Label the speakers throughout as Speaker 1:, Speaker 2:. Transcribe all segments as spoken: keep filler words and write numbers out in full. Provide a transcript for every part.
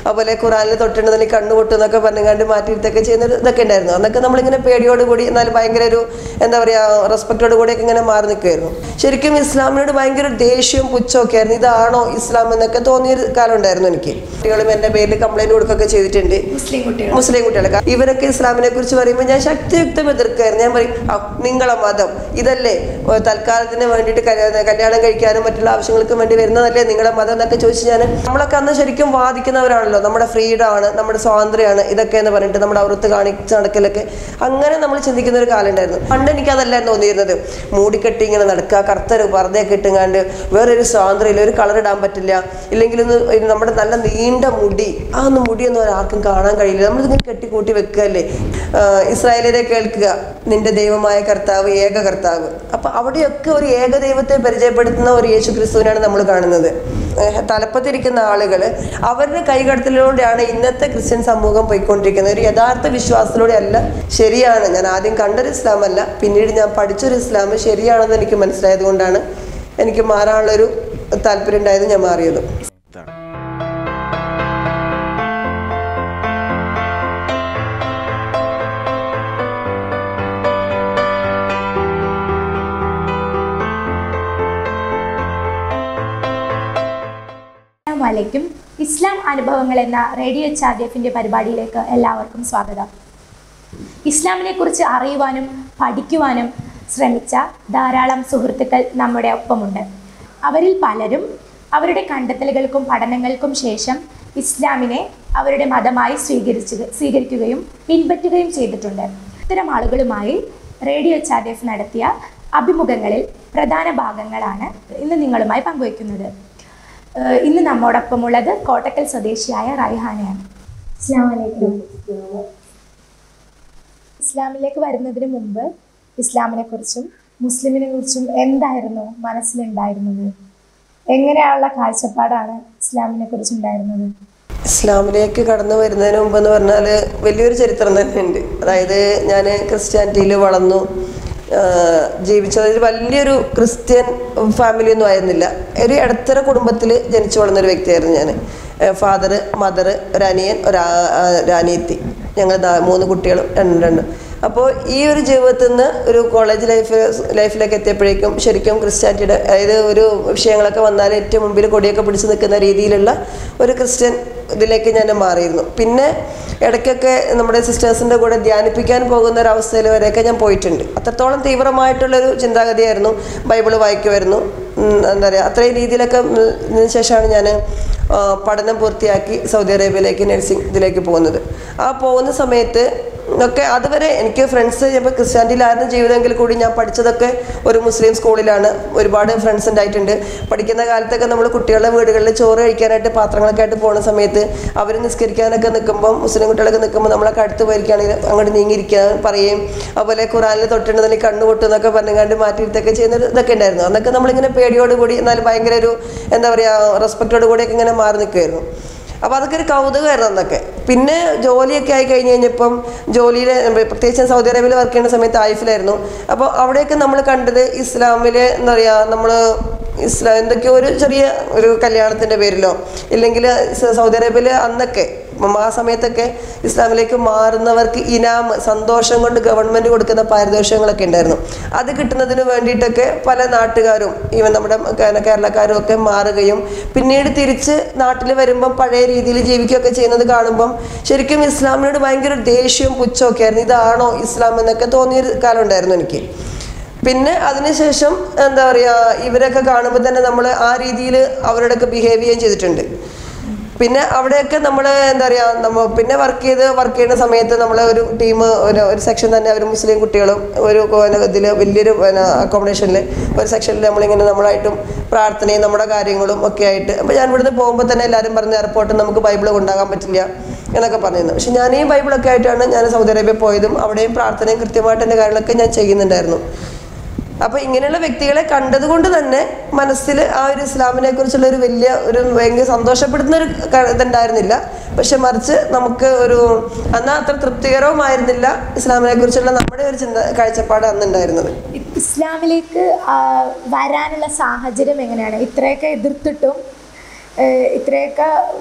Speaker 1: അതുപോലെ ഖുറാനിൽ തൊട്ടിട്ടുണ്ടെങ്കിൽ കണ്ണു പൊട്ടുന്നൊക്കെ പറഞ്ഞുകൊണ്ട് മാറ്റിയിട്ടൊക്കെ ചെയ്യുന്ന ഇതൊക്കെ ഉണ്ടായിരുന്നു. അന്നൊക്കെ നമ്മളിങ്ങനെ പേടിയോട് കൂടി എന്നാലും ഭയങ്കര ഒരു എന്താ പറയുക റെസ്പെക്റ്റോട് കൂടിയൊക്കെ ഇങ്ങനെ മാറി നിൽക്കുമായിരുന്നു. ശരിക്കും ഇസ്ലാമിനോട് ഭയങ്കര ദേഷ്യവും പുച്ഛമൊക്കെ ആയിരുന്നു. ഇതാണോ ഇസ്ലാം എന്നൊക്കെ തോന്നിയൊരു കാലം ഉണ്ടായിരുന്നു എനിക്ക്. കുട്ടികളും എൻ്റെ പേരിൽ കംപ്ലൈൻറ്റ് കൊടുക്കുകയൊക്കെ ചെയ്തിട്ടുണ്ട്, മുസ്ലിം കുട്ടികൾ മുസ്ലിം കുട്ടികളൊക്കെ. ഇവരൊക്കെ ഇസ്ലാമിനെ കുറിച്ച് പറയുമ്പോൾ ഞാൻ ശക്തിയുക്തം എതിർക്കായിരുന്നു. ഞാൻ പറയും നിങ്ങളെ മതം ഇതല്ലേ, തൽക്കാലത്തിന് വേണ്ടിയിട്ട് കല്യാണം കഴിക്കാനും മറ്റുള്ള ആവശ്യങ്ങൾക്കും വേണ്ടി വരുന്നതല്ലേ നിങ്ങളുടെ മതം എന്നൊക്കെ ചോദിച്ച് ഞാൻ നമ്മളൊക്കെ അന്ന് ശരിക്കും വാദിക്കുന്നവരാണല്ലോ. നമ്മുടെ ഫ്രീഡമാണ്, നമ്മുടെ സ്വാതന്ത്ര്യമാണ് ഇതൊക്കെ എന്ന് പറഞ്ഞിട്ട് നമ്മുടെ അവൃത്ത് കാണിച്ച് നടക്കലൊക്കെ അങ്ങനെ നമ്മൾ ചിന്തിക്കുന്ന ഒരു കാലം ഉണ്ടായിരുന്നു. പണ്ട് എനിക്കതല്ലായിരുന്നു തോന്നിയിരുന്നത്. മൂടിക്കെട്ടി ഇങ്ങനെ നടക്കുക, കറുത്തൊരു പർദ്ദയൊക്കെ ഇട്ടുങ്ങാണ്ട് വേറൊരു സ്വാതന്ത്ര്യമില്ല, ഒരു കളർ ഇടാൻ പറ്റില്ല, ഇല്ലെങ്കിൽ ഒന്ന് നമ്മുടെ നല്ല നീണ്ട മുടി ആ ഒന്ന് മുടിയൊന്നും ഒരാൾക്കും കാണാൻ കഴിയില്ല, നമ്മളിതിങ്ങനെ കെട്ടിക്കൂട്ടി വെക്കുകയല്ലേ. ഇസ്രായേലിനെ കേൾക്കുക നിന്റെ ദൈവമായ കർത്താവ് ഏക കർത്താവ്. അപ്പൊ അവിടെയൊക്കെ ഒരു ഏകദൈവത്തെ പരിചയപ്പെടുത്തുന്ന ഒരു യേശു ക്രിസ്തുവിനാണ് നമ്മൾ കാണുന്നത്. തലപ്പത്തിരിക്കുന്ന ആളുകൾ അവരുടെ കൈകടത്തലിലൂടെയാണ് ഇന്നത്തെ ക്രിസ്ത്യൻ സമൂഹം പോയിക്കൊണ്ടിരിക്കുന്നത്. ഒരു യഥാർത്ഥ വിശ്വാസത്തിലൂടെ അല്ല. ശരിയാണ്, ഞാൻ ആദ്യം കണ്ടൊരു ഇസ്ലാം അല്ല, പിന്നീട് ഞാൻ പഠിച്ചൊരു ഇസ്ലാം ശരിയാണെന്ന് എനിക്ക് മനസ്സിലായത് കൊണ്ടാണ് എനിക്ക് മാറാനുള്ളൊരു താല്പര്യം ഉണ്ടായത്, ഞാൻ മാറിയത്.
Speaker 2: അസ്സലാമു ഇസ്ലാം അനുഭവങ്ങൾ എന്ന റേഡിയോ എച്ച് ആർ ഡി എഫിൻ്റെ പരിപാടിയിലേക്ക് എല്ലാവർക്കും സ്വാഗതം. ഇസ്ലാമിനെ കുറിച്ച് അറിയുവാനും പഠിക്കുവാനും ശ്രമിച്ച ധാരാളം സുഹൃത്തുക്കൾ നമ്മുടെ ഒപ്പമുണ്ട്. അവരിൽ പലരും അവരുടെ കണ്ടെത്തലുകൾക്കും പഠനങ്ങൾക്കും ശേഷം ഇസ്ലാമിനെ അവരുടെ മതമായി സ്വീകരിച്ചു സ്വീകരിക്കുകയും പിൻപറ്റുകയും ചെയ്തിട്ടുണ്ട്. ഇത്തരം ആളുകളുമായി radio H R D F നടത്തിയ അഭിമുഖങ്ങളിൽ പ്രധാന ഭാഗങ്ങളാണ് ഇന്ന് നിങ്ങളുമായി പങ്കുവയ്ക്കുന്നത്. ഇന്ന് നമ്മോടൊപ്പമുള്ളത് കോട്ടക്കൽ സ്വദേശിയായ റൈഹാനയാണ്. അസ്സലാമു അലൈക്കും. ഇസ്ലാമിലേക്ക് വരുന്നതിന് മുമ്പ് ഇസ്ലാമിനെ കുറിച്ചും മുസ്ലിമിനെ കുറിച്ചും എന്തായിരുന്നു മനസ്സിലുണ്ടായിരുന്നത്? എങ്ങനെയുള്ള കാഴ്ചപ്പാടാണ് ഇസ്ലാമിനെ കുറിച്ചുണ്ടായിരുന്നത്?
Speaker 1: ഇസ്ലാമിലേക്ക് കടന്നു വരുന്നതിന് മുമ്പ് എന്ന് പറഞ്ഞാൽ വലിയൊരു ചരിത്രം തന്നെയുണ്ട്. അതായത് ഞാൻ ക്രിസ്ത്യാനിറ്റിയിൽ വളർന്നു ജീവിച്ചതിൽ വലിയൊരു ക്രിസ്ത്യൻ ഫാമിലിയൊന്നും ആയിരുന്നില്ല. ഒരു ഇടത്തര കുടുംബത്തിൽ ജനിച്ചു വളർന്നൊരു വ്യക്തിയായിരുന്നു ഞാൻ. ഫാദർ, മദർ, ഒരു അനിയൻ, ഒരു അനിയത്തി, ഞങ്ങൾ മൂന്ന് കുട്ടികളും രണ്ടും രണ്ടും. അപ്പോൾ ഈ ഒരു ജീവിതത്തിൽ നിന്ന് ഒരു കോളേജ് ലൈഫ് ലൈഫിലേക്ക് എത്തിയപ്പോഴേക്കും ശരിക്കും ക്രിസ്ത്യാനിറ്റിയുടെ അതായത് ഒരു വിഷയങ്ങളൊക്കെ വന്നാൽ ഏറ്റവും മുമ്പിൽ കൊടിയൊക്കെ പിടിച്ച് നിൽക്കുന്ന രീതിയിലുള്ള ഒരു ക്രിസ്ത്യൻ ഇതിലേക്ക് ഞാൻ മാറിയിരുന്നു. പിന്നെ ഇടയ്ക്കൊക്കെ നമ്മുടെ സിസ്റ്റേഴ്സിൻ്റെ കൂടെ ധ്യാനിപ്പിക്കാൻ പോകുന്ന ഒരു അവസ്ഥയിൽ വരെയൊക്കെ ഞാൻ പോയിട്ടുണ്ട്. അത്രത്തോളം തീവ്രമായിട്ടുള്ളൊരു ചിന്താഗതിയായിരുന്നു. ബൈബിള് വായിക്കുമായിരുന്നു. എന്താ പറയുക, അത്രയും രീതിയിലൊക്കെ ഇതിന് ശേഷമാണ് ഞാൻ പഠനം പൂർത്തിയാക്കി സൗദി അറേബ്യയിലേക്ക് നഴ്സിംഗ് ഇതിലേക്ക് പോകുന്നത്. ആ പോകുന്ന സമയത്ത് ഒക്കെ അതുവരെ എനിക്ക് ഫ്രണ്ട്സ് ഇപ്പോൾ ക്രിസ്ത്യാനിറ്റിയിലായിരുന്നു ജീവിതമെങ്കിൽ കൂടി ഞാൻ പഠിച്ചതൊക്കെ ഒരു മുസ്ലിം സ്കൂളിലാണ്. ഒരുപാട് ഫ്രണ്ട്സ് ഉണ്ടായിട്ടുണ്ട്. പഠിക്കുന്ന കാലത്തൊക്കെ നമ്മൾ കുട്ടികളുടെ വീടുകളിൽ ചോറ് കഴിക്കാനായിട്ട് പാത്രങ്ങളൊക്കെ ആയിട്ട് പോകുന്ന സമയത്ത് അവർ നിസ്കരിക്കാനൊക്കെ നിൽക്കുമ്പോൾ മുസ്ലിം കുട്ടികളൊക്കെ നിൽക്കുമ്പോൾ നമ്മളൊക്കെ അടുത്ത് പോയിരിക്കുകയാണെങ്കിൽ അങ്ങോട്ട് നീങ്ങിയിരിക്കാൻ പറയുകയും അതുപോലെ ഖുറാനിൽ തൊട്ടിട്ടുണ്ടെങ്കിൽ കണ്ണു പൊട്ടുന്നൊക്കെ പറഞ്ഞുകൊണ്ട് മാറ്റിയിട്ടൊക്കെ ചെയ്യുന്ന ഇതൊക്കെ ഉണ്ടായിരുന്നു. അന്നൊക്കെ നമ്മളിങ്ങനെ പേടിയോട് കൂടി എന്നാലും ഭയങ്കര ഒരു എന്താ പറയുക റെസ്പെക്റ്റോട് കൂടിയൊക്കെ ഇങ്ങനെ മാറി നിൽക്കുമായിരുന്നു. അപ്പോൾ അതൊക്കെ ഒരു കൗതുകമായിരുന്നു അന്നൊക്കെ. പിന്നെ ജോലിയൊക്കെ ആയി കഴിഞ്ഞ് കഴിഞ്ഞപ്പം ജോലിയിൽ പ്രത്യേകിച്ച് സൗദി അറേബ്യയിൽ വർക്ക് ചെയ്യുന്ന സമയത്ത് ആയിഫിലായിരുന്നു. അപ്പോൾ അവിടെയൊക്കെ നമ്മൾ കണ്ടത് ഇസ്ലാമിൽ എന്താ പറയുക നമ്മൾ ഇസ്ലാം എന്തൊക്കെയോ ഒരു ചെറിയ ഒരു കല്യാണത്തിൻ്റെ പേരിലോ ഇല്ലെങ്കിൽ സൗദി അറേബ്യയിൽ അന്നൊക്കെ ആ സമയത്തൊക്കെ ഇസ്ലാമിലേക്ക് മാറുന്നവർക്ക് ഇനാം സന്തോഷം കൊണ്ട് ഗവൺമെൻറ് കൊടുക്കുന്ന പാരിതോഷികങ്ങളൊക്കെ ഉണ്ടായിരുന്നു. അത് കിട്ടുന്നതിന് വേണ്ടിയിട്ടൊക്കെ പല നാട്ടുകാരും ഈവൻ നമ്മുടെ കേരളക്കാരും ഒക്കെ മാറുകയും പിന്നീട് തിരിച്ച് നാട്ടിൽ വരുമ്പം പഴയ രീതിയിൽ ജീവിക്കുകയൊക്കെ ചെയ്യുന്നത് കാണുമ്പം ശരിക്കും ഇസ്ലാമിനോട് ഭയങ്കര ദേഷ്യവും പുച്ഛമൊക്കെ ആയിരുന്നു. ഇതാണോ ഇസ്ലാം എന്നൊക്കെ തോന്നിയൊരു കാലം ഉണ്ടായിരുന്നു എനിക്ക്. പിന്നെ അതിനുശേഷം എന്താ പറയുക ഇവരൊക്കെ കാണുമ്പോൾ തന്നെ നമ്മൾ ആ രീതിയിൽ അവരോടൊക്കെ ബിഹേവ് ചെയ്യുകയും ചെയ്തിട്ടുണ്ട്. പിന്നെ അവിടെയൊക്കെ നമ്മൾ എന്താ പറയുക നമ്മൾ പിന്നെ വർക്ക് ചെയ്ത് വർക്ക് ചെയ്യുന്ന സമയത്ത് നമ്മൾ ഒരു ടീം ഒരു ഒരു സെക്ഷൻ തന്നെ അവർ മുസ്ലിം കുട്ടികളും ഒരു ഇതിൽ വലിയൊരു അക്കോമഡേഷനിൽ ഒരു സെക്ഷനിൽ നമ്മളിങ്ങനെ നമ്മളായിട്ടും പ്രാർത്ഥനയും നമ്മുടെ കാര്യങ്ങളും ഒക്കെ ആയിട്ട്. അപ്പോൾ ഞാൻ ഇവിടുന്ന് പോകുമ്പോൾ തന്നെ എല്ലാവരും പറഞ്ഞ എയർപോർട്ടിൽ നമുക്ക് ബൈബിൾ കൊണ്ടാകാൻ പറ്റില്ല എന്നൊക്കെ പറഞ്ഞിരുന്നു. പക്ഷെ ഞാൻ ഈ ബൈബിളൊക്കെ ആയിട്ടാണ് ഞാൻ സൗദി അറേബ്യ പോയതും അവിടെയും പ്രാർത്ഥനയും കൃത്യമായിട്ട് എൻ്റെ കാര്യങ്ങളൊക്കെ ഞാൻ ചെയ്യുന്നുണ്ടായിരുന്നു. അപ്പോൾ ഇങ്ങനെയുള്ള വ്യക്തികളെ കണ്ടതുകൊണ്ട് തന്നെ മനസ്സിൽ ആ ഒരു ഇസ്ലാമിനെ കുറിച്ചുള്ള ഒരു വലിയ ഒരു ഭയങ്കര സന്തോഷപ്പെടുന്ന ഒരു ഇതുണ്ടായിരുന്നില്ല. പക്ഷെ മറിച്ച് നമുക്ക് ഒരു എന്നാൽ അത്ര തൃപ്തികരവുമായിരുന്നില്ല ഇസ്ലാമിനെ കുറിച്ചുള്ള നമ്മുടെ ഒരു ചിന്ത കാഴ്ചപ്പാട് അന്നുണ്ടായിരുന്നത്.
Speaker 2: ഇസ്ലാമിലേക്ക് വരാനുള്ള സാഹചര്യം എങ്ങനെയാണ്? ഇത്രയൊക്കെ എതിർത്തിട്ടും ഇത്രയൊക്കെ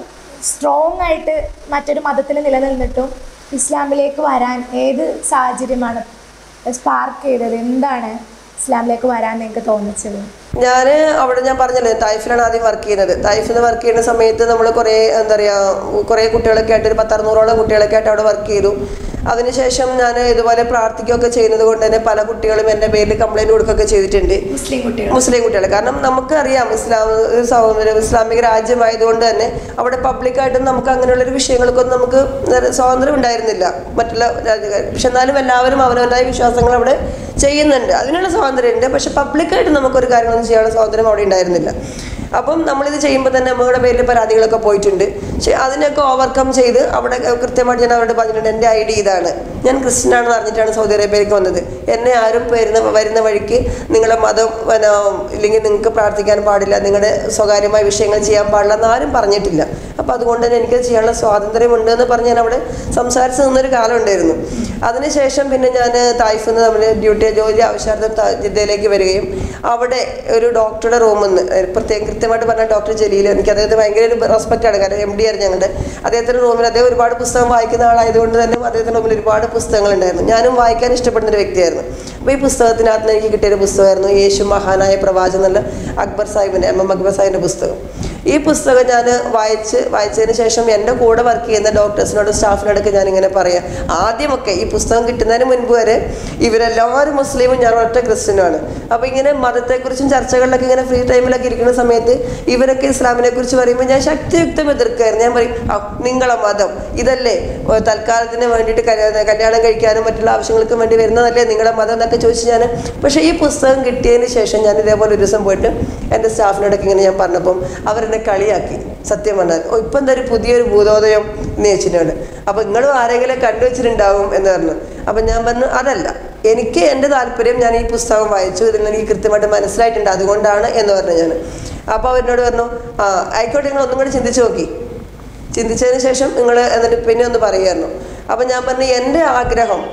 Speaker 2: സ്ട്രോങ് ആയിട്ട് മറ്റൊരു മതത്തിൽ നിലനിന്നിട്ടും ഇസ്ലാമിലേക്ക് വരാൻ ഏത് സാഹചര്യമാണ് സ്പാർക്ക് ചെയ്തത്? എന്താണ് ഇസ്ലാമിലേക്ക് വരാൻ നിങ്ങൾക്ക് തോന്നിച്ചത്?
Speaker 1: ഞാൻ അവിടെ ഞാൻ പറഞ്ഞല്ലേ തായിഫിലാണ് ആദ്യം വർക്ക് ചെയ്യുന്നത്. തായിഫിൽ വർക്ക് ചെയ്യുന്ന സമയത്ത് നമ്മൾ കുറേ എന്താ പറയുക കുറേ കുട്ടികളൊക്കെ ആയിട്ട് ഒരു പത്തറുന്നൂറോളം കുട്ടികളൊക്കെ ആയിട്ട് അവിടെ വർക്ക് ചെയ്തു. അതിനുശേഷം ഞാൻ ഇതുപോലെ പ്രാർത്ഥിക്കുകയൊക്കെ ചെയ്യുന്നത് കൊണ്ട് തന്നെ പല കുട്ടികളും എൻ്റെ പേരിൽ കംപ്ലൈൻറ്റ് കൊടുക്കുകയൊക്കെ ചെയ്തിട്ടുണ്ട്,
Speaker 2: മുസ്ലിം കുട്ടികൾ
Speaker 1: മുസ്ലിം കുട്ടികൾ. കാരണം നമുക്കറിയാം ഇസ്ലാം സൗന്ദര്യം ഇസ്ലാമിക രാജ്യമായതുകൊണ്ട് തന്നെ അവിടെ പബ്ലിക്കായിട്ടും നമുക്ക് അങ്ങനെയുള്ളൊരു വിഷയങ്ങൾക്കൊന്നും നമുക്ക് സ്വാതന്ത്ര്യം ഉണ്ടായിരുന്നില്ല മറ്റുള്ള രാജ്യക്കാർ. പക്ഷെ എന്നാലും എല്ലാവരും അവനവൻ്റെതായ വിശ്വാസങ്ങൾ അവിടെ ചെയ്യുന്നുണ്ട്, അതിനുള്ള സ്വാതന്ത്ര്യം ഉണ്ട്. പക്ഷെ പബ്ലിക്കായിട്ട് നമുക്കൊരു കാര്യങ്ങളൊന്നും ചെയ്യാനുള്ള സ്വാതന്ത്ര്യം അവിടെ ഉണ്ടായിരുന്നില്ല. അപ്പം നമ്മളിത് ചെയ്യുമ്പോൾ തന്നെ നമ്മുടെ പേരിൽ പരാതികളൊക്കെ പോയിട്ടുണ്ട്. പക്ഷേ അതിനൊക്കെ ഓവർകം ചെയ്ത് അവിടെ കൃത്യമായിട്ട് ഞാൻ അവരോട് പറഞ്ഞിട്ടുണ്ട്, എൻ്റെ ഐ ഡി ഇതാണ്, ഞാൻ ക്രിസ്ത്യൻ ആണെന്ന് അറിഞ്ഞിട്ടാണ് സൗദി അറേബ്യയിലേക്ക് വന്നത്. എന്നെ ആരും വരുന്ന വരുന്ന വഴിക്ക് നിങ്ങളുടെ മതം പിന്നെ ഇല്ലെങ്കിൽ നിങ്ങൾക്ക് പ്രാർത്ഥിക്കാൻ പാടില്ല, നിങ്ങളുടെ സ്വകാര്യമായ വിഷയങ്ങൾ ചെയ്യാൻ പാടില്ല എന്നാരും പറഞ്ഞിട്ടില്ല. അപ്പോൾ അതുകൊണ്ട് തന്നെ എനിക്ക് ചെയ്യാനുള്ള സ്വാതന്ത്ര്യമുണ്ട് എന്ന് പറഞ്ഞ് ഞാൻ അവിടെ സംസാരിച്ച് നിന്നൊരു കാലം ഉണ്ടായിരുന്നു. അതിനുശേഷം പിന്നെ ഞാൻ തായിഫിൽ നിന്ന് നമ്മൾ ഡ്യൂട്ടി ജോലി ആവശ്യാർത്ഥം ജിദ്ദയിലേക്ക് വരികയും അവിടെ ഒരു ഡോക്ടറുടെ റൂമിൽ നിന്ന് പ്രത്യേകം കൃത്യമായിട്ട് പറഞ്ഞ ഡോക്ടർ ജലീൽ, എനിക്ക് അദ്ദേഹത്തെ ഭയങ്കര ഒരു റെസ്പെക്റ്റാണ്. കാരണം എം ഡി ആയിരുന്നു ഞങ്ങളുടെ. അദ്ദേഹത്തിൻ്റെ റൂമിൽ അദ്ദേഹം ഒരുപാട് പുസ്തകം വായിക്കുന്ന ആളായതുകൊണ്ട് തന്നെ അദ്ദേഹത്തിൻ്റെ റൂമിൽ ഒരുപാട് പുസ്തകങ്ങളുണ്ടായിരുന്നു. ഞാനും വായിക്കാൻ ഇഷ്ടപ്പെടുന്ന ഒരു വ്യക്തിയായിരുന്നു. അപ്പോൾ ഈ പുസ്തകത്തിനകത്ത് നിന്ന് എനിക്ക് കിട്ടിയൊരു പുസ്തകമായിരുന്നു യേശു മഹാനായ പ്രവാചകൻ എന്നുള്ള അക്ബർ സാഹിബിൻ്റെ എം എം അക്ബർ സാഹിബിൻ്റെ പുസ്തകം. ഈ പുസ്തകം ഞാൻ വായിച്ച് വായിച്ചതിന് ശേഷം എൻ്റെ കൂടെ വർക്ക് ചെയ്യുന്ന ഡോക്ടേഴ്സിനോടും സ്റ്റാഫിനോടൊക്കെ ഞാനിങ്ങനെ പറയാം, ആദ്യമൊക്കെ ഈ പുസ്തകം കിട്ടുന്നതിന് മുൻപ് വരെ ഇവരെല്ലാവരും മുസ്ലിമും ഞാൻ ഒറ്റ ക്രിസ്ത്യനുമാണ്. അപ്പോൾ ഇങ്ങനെ മതത്തെക്കുറിച്ചും ചർച്ചകളിലൊക്കെ ഇങ്ങനെ ഫ്രീ ടൈമിലൊക്കെ ഇരിക്കുന്ന സമയത്ത് ഇവരൊക്കെ ഇസ്ലാമിനെ കുറിച്ച് പറയുമ്പോൾ ഞാൻ ശക്തിയുക്തം എതിർക്കായിരുന്നു. ഞാൻ പറയും, നിങ്ങളെ മതം ഇതല്ലേ, തൽക്കാലത്തിന് വേണ്ടിയിട്ട് കല്യാണം കഴിക്കാനും മറ്റുള്ള ആവശ്യങ്ങൾക്കും വേണ്ടി വരുന്നതല്ലേ നിങ്ങളുടെ മതം എന്നൊക്കെ ചോദിച്ച് ഞാൻ. പക്ഷേ ഈ പുസ്തകം കിട്ടിയതിന് ശേഷം ഞാൻ ഇതേപോലെ ഒരു ദിവസം പോയിട്ട് എൻ്റെ സ്റ്റാഫിനോടൊക്കെ ഇങ്ങനെ ഞാൻ പറഞ്ഞപ്പം അവർ കളിയാക്കി. സത്യം പറഞ്ഞാൽ ഓ ഇപ്പം എന്താ ഒരു പുതിയൊരു ഭൂതോദയം എന്ന് ചോദിച്ചിട്ടുണ്ട്. അപ്പം നിങ്ങളും ആരെങ്കിലും കണ്ടുവച്ചിട്ടുണ്ടാവും എന്ന് പറഞ്ഞു. അപ്പം ഞാൻ പറഞ്ഞു അതല്ല, എനിക്ക് എൻ്റെ താല്പര്യം, ഞാൻ ഈ പുസ്തകം വായിച്ചു, ഇതിൽ എനിക്ക് കൃത്യമായിട്ട് മനസ്സിലായിട്ടുണ്ട്, അതുകൊണ്ടാണ് എന്ന് പറഞ്ഞു ഞാൻ. അപ്പോൾ അവരോട് പറഞ്ഞു ആ ആയിക്കോട്ടെ, നിങ്ങൾ ഒന്നും കൂടി ചിന്തിച്ച് നോക്കി, ചിന്തിച്ചതിന് ശേഷം നിങ്ങൾ എന്നിട്ട് പിന്നെ ഒന്ന് പറയുമായിരുന്നു. അപ്പം ഞാൻ പറഞ്ഞു എൻ്റെ ആഗ്രഹം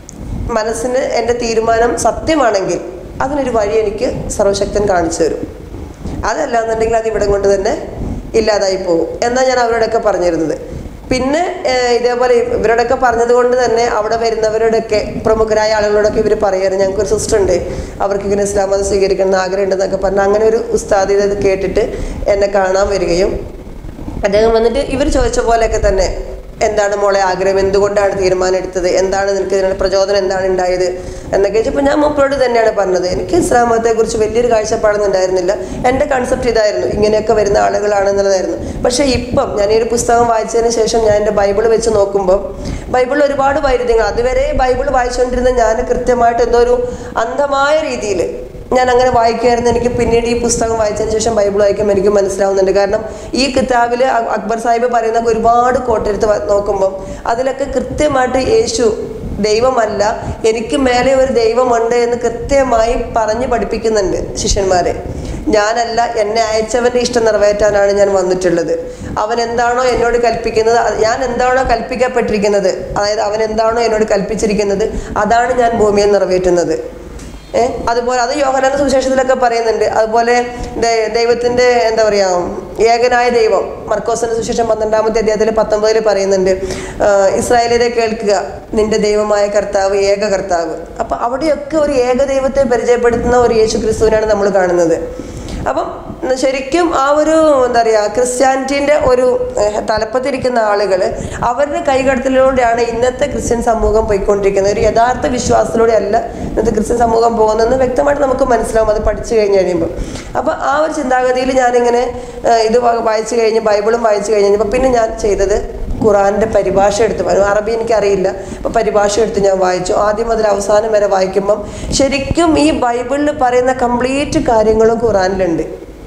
Speaker 1: മനസ്സിന് എൻ്റെ തീരുമാനം സത്യമാണെങ്കിൽ അതിനൊരു വഴി എനിക്ക് സർവശക്തൻ കാണിച്ചു തരും, അതല്ല എന്നുണ്ടെങ്കിൽ അത് ഇവിടെ കൊണ്ട് തന്നെ ഇല്ലാതായി പോകും എന്നാണ് ഞാൻ അവരോടൊക്കെ പറഞ്ഞിരുന്നത്. പിന്നെ ഇതേപോലെ ഇവരോടൊക്കെ പറഞ്ഞത് കൊണ്ട് തന്നെ അവിടെ വരുന്നവരോടൊക്കെ പ്രമുഖരായ ആളുകളോടൊക്കെ ഇവർ പറയാറ് ഞങ്ങൾക്കൊരു സിസ്റ്റർ ഉണ്ട്, അവർക്ക് ഇങ്ങനെ ഇസ്ലാം മതം സ്വീകരിക്കണം എന്ന് ആഗ്രഹം ഉണ്ടെന്നൊക്കെ പറഞ്ഞാൽ അങ്ങനെ ഒരു ഉസ്താദ് ഇത് കേട്ടിട്ട് എന്നെ കാണാൻ വരികയും അദ്ദേഹം വന്നിട്ട് ഇവർ ചോദിച്ച പോലെയൊക്കെ തന്നെ എന്താണ് മോളെ ആഗ്രഹം, എന്തുകൊണ്ടാണ് തീരുമാനം എടുത്തത്, എന്താണ് നിനക്ക് ഇതിനുള്ള പ്രചോദനം എന്താണ് ഉണ്ടായത് എന്നൊക്കെ ചോദിച്ചപ്പോൾ ഞാൻ മൂപ്പരോട് തന്നെയാണ് പറഞ്ഞത്, എനിക്ക് ഇസ്ലാം മതത്തെക്കുറിച്ച് വലിയൊരു കാഴ്ചപ്പാടൊന്നും ഉണ്ടായിരുന്നില്ല, എൻ്റെ കൺസെപ്റ്റ് ഇതായിരുന്നു, ഇങ്ങനെയൊക്കെ വരുന്ന ആളുകളാണെന്നുള്ളതായിരുന്നു. പക്ഷേ ഇപ്പം ഞാൻ ഈ ഒരു പുസ്തകം വായിച്ചതിന് ശേഷം ഞാൻ എൻ്റെ ബൈബിൾ വെച്ച് നോക്കുമ്പോൾ ബൈബിളിൽ ഒരുപാട് വൈരുദ്ധ്യങ്ങൾ, അതുവരെ ബൈബിൾ വായിച്ചുകൊണ്ടിരുന്ന ഞാൻ കൃത്യമായിട്ട് എന്തോ ഒരു അന്ധമായ രീതിയിൽ ഞാൻ അങ്ങനെ വായിക്കുമായിരുന്നു. എനിക്ക് പിന്നീട് ഈ പുസ്തകം വായിച്ചതിന് ശേഷം ബൈബിൾ വായിക്കുമ്പോൾ എനിക്ക് മനസ്സിലാവുന്നുണ്ട്. കാരണം ഈ കിതാബിൽ അക്ബർ സാഹിബ് പറയുന്ന ഒരുപാട് കോട്ടെടുത്ത് നോക്കുമ്പം അതിലൊക്കെ കൃത്യമായിട്ട് യേശു ദൈവമല്ല, എനിക്ക് മേലെ ഒരു ദൈവമുണ്ട് എന്ന് കൃത്യമായി പറഞ്ഞ് പഠിപ്പിക്കുന്നുണ്ട് ശിഷ്യന്മാരെ. ഞാനല്ല, എന്നെ അയച്ചവൻ്റെ ഇഷ്ടം നിറവേറ്റാനാണ് ഞാൻ വന്നിട്ടുള്ളത്. അവൻ എന്താണോ എന്നോട് കൽപ്പിക്കുന്നത്, ഞാൻ എന്താണോ കൽപ്പിക്കപ്പെട്ടിരിക്കുന്നത്, അതായത് അവൻ എന്താണോ എന്നോട് കൽപ്പിച്ചിരിക്കുന്നത് അതാണ് ഞാൻ ഭൂമിയിൽ നിറവേറ്റുന്നത്. ഏഹ് അതുപോലെ അത് യോഹന്നാന്റെ സുവിശേഷത്തിലൊക്കെ പറയുന്നുണ്ട്. അതുപോലെ ദൈവത്തിൻ്റെ എന്താ പറയുക ഏകനായ ദൈവം മർക്കോസിന്റെ സുവിശേഷം പന്ത്രണ്ടാമത്തെ അധ്യായത്തിൽ പത്തൊമ്പതിൽ പറയുന്നുണ്ട്, ഇസ്രായേലിനെ കേൾക്കുക, നിന്റെ ദൈവമായ കർത്താവ് ഏക കർത്താവ്. അപ്പം അവിടെയൊക്കെ ഒരു ഏക ദൈവത്തെ പരിചയപ്പെടുത്തുന്ന ഒരു യേശു ക്രിസ്തുവിനാണ് നമ്മൾ കാണുന്നത്. അപ്പം ശരിക്കും ആ ഒരു എന്താ പറയുക ക്രിസ്ത്യാനിറ്റീൻ്റെ ഒരു തലപ്പത്തിരിക്കുന്ന ആളുകൾ അവരുടെ കൈകടത്തലിലൂടെയാണ് ഇന്നത്തെ ക്രിസ്ത്യൻ സമൂഹം പോയിക്കൊണ്ടിരിക്കുന്നത്. ഒരു യഥാർത്ഥ വിശ്വാസത്തിലൂടെ അല്ല ഇന്നത്തെ ക്രിസ്ത്യൻ സമൂഹം പോകുന്നതെന്ന് വ്യക്തമായിട്ട് നമുക്ക് മനസ്സിലാവും അത് പഠിച്ചു കഴിഞ്ഞ് കഴിയുമ്പോൾ. അപ്പോൾ ആ ഒരു ചിന്താഗതിയിൽ ഞാനിങ്ങനെ ഇത് വായിച്ചു കഴിഞ്ഞ് ബൈബിളും വായിച്ചു കഴിഞ്ഞപ്പോൾ പിന്നെ ഞാൻ ചെയ്തത് ഖുറാൻ്റെ പരിഭാഷ എടുത്ത്, അറബി എനിക്കറിയില്ല, അപ്പോൾ പരിഭാഷ എടുത്ത് ഞാൻ വായിച്ചു. ആദ്യം മുതൽ അവസാനം വരെ വായിക്കുമ്പം ശരിക്കും ഈ ബൈബിളിൽ പറയുന്ന കംപ്ലീറ്റ് കാര്യങ്ങളും ഖുറാനിലുണ്ട്.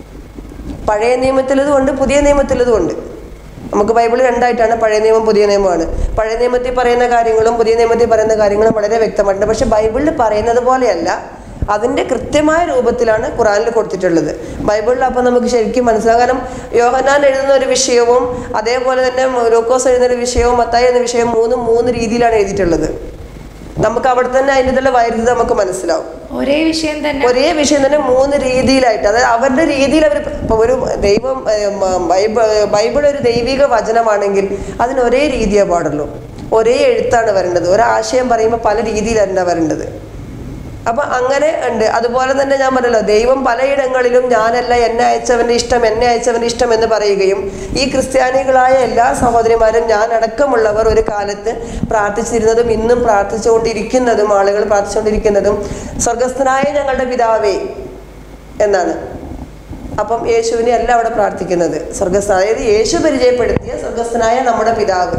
Speaker 1: പഴയ നിയമത്തിലതുകൊണ്ട് പുതിയ നിയമത്തിലതുകൊണ്ട്. നമുക്ക് ബൈബിൾ രണ്ടായിട്ടാണ്, പഴയ നിയമം പുതിയ നിയമമാണ്. പഴയ നിയമത്തിൽ പറയുന്ന കാര്യങ്ങളും പുതിയ നിയമത്തിൽ പറയുന്ന കാര്യങ്ങളും വളരെ വ്യക്തമായിട്ടുണ്ട്. പക്ഷെ ബൈബിളിൽ പറയുന്നത് പോലെയല്ല, അതിൻ്റെ കൃത്യമായ രൂപത്തിലാണ് ഖുറാനിൽ കൊടുത്തിട്ടുള്ളത്. ബൈബിളിൽ അപ്പോൾ നമുക്ക് ശരിക്കും മനസ്സിലാകും. കാരണം യോഹന്നാൻ എഴുതുന്ന ഒരു വിഷയവും അതേപോലെ തന്നെ ലൂക്കോസ് എഴുതുന്ന ഒരു വിഷയവും മത്തായി എന്ന വിഷയവും മൂന്നും മൂന്ന് രീതിയിലാണ് എഴുതിയിട്ടുള്ളത്. നമുക്ക് അവിടെ തന്നെ അതിൻ്റെതുള്ള വൈരുദ്ധ്യം നമുക്ക് മനസ്സിലാവും.
Speaker 2: ഒരേ വിഷയം തന്നെ
Speaker 1: ഒരേ വിഷയം തന്നെ മൂന്ന് രീതിയിലായിട്ട്, അതായത് അവരുടെ രീതിയിൽ അവർ ഇപ്പൊ ഒരു ദൈവം ബൈബിൾ ഒരു ദൈവിക വചനമാണെങ്കിൽ അതിന് ഒരേ രീതിയേ പാടുള്ളൂ, ഒരേ എഴുത്താണ് വരേണ്ടത്. ഒരാശയം പറയുമ്പോൾ പല രീതിയിലല്ല വരേണ്ടത്. അപ്പൊ അങ്ങനെ ഉണ്ട്. അതുപോലെ തന്നെ ഞാൻ പറഞ്ഞല്ലോ, ദൈവം പലയിടങ്ങളിലും ഞാനല്ല എന്നെ അയച്ചവന്റെ ഇഷ്ടം, എന്നെ അയച്ചവന്റെ ഇഷ്ടം എന്ന് പറയുകയും ഈ ക്രിസ്ത്യാനികളായ എല്ലാ സഹോദരിമാരും ഞാൻ അടക്കമുള്ളവർ ഒരു കാലത്ത് പ്രാർത്ഥിച്ചിരുന്നതും ഇന്നും പ്രാർത്ഥിച്ചുകൊണ്ടിരിക്കുന്നതും ആളുകൾ പ്രാർത്ഥിച്ചുകൊണ്ടിരിക്കുന്നതും സ്വർഗസ്ഥനായ ഞങ്ങളുടെ പിതാവേ എന്നാണ്. അപ്പം യേശുവിനെ അല്ല അവിടെ പ്രാർത്ഥിക്കുന്നത്, സ്വർഗസ്ഥ അതായത് യേശു പരിചയപ്പെടുത്തിയ സ്വർഗസ്ഥനായ നമ്മുടെ പിതാവ്.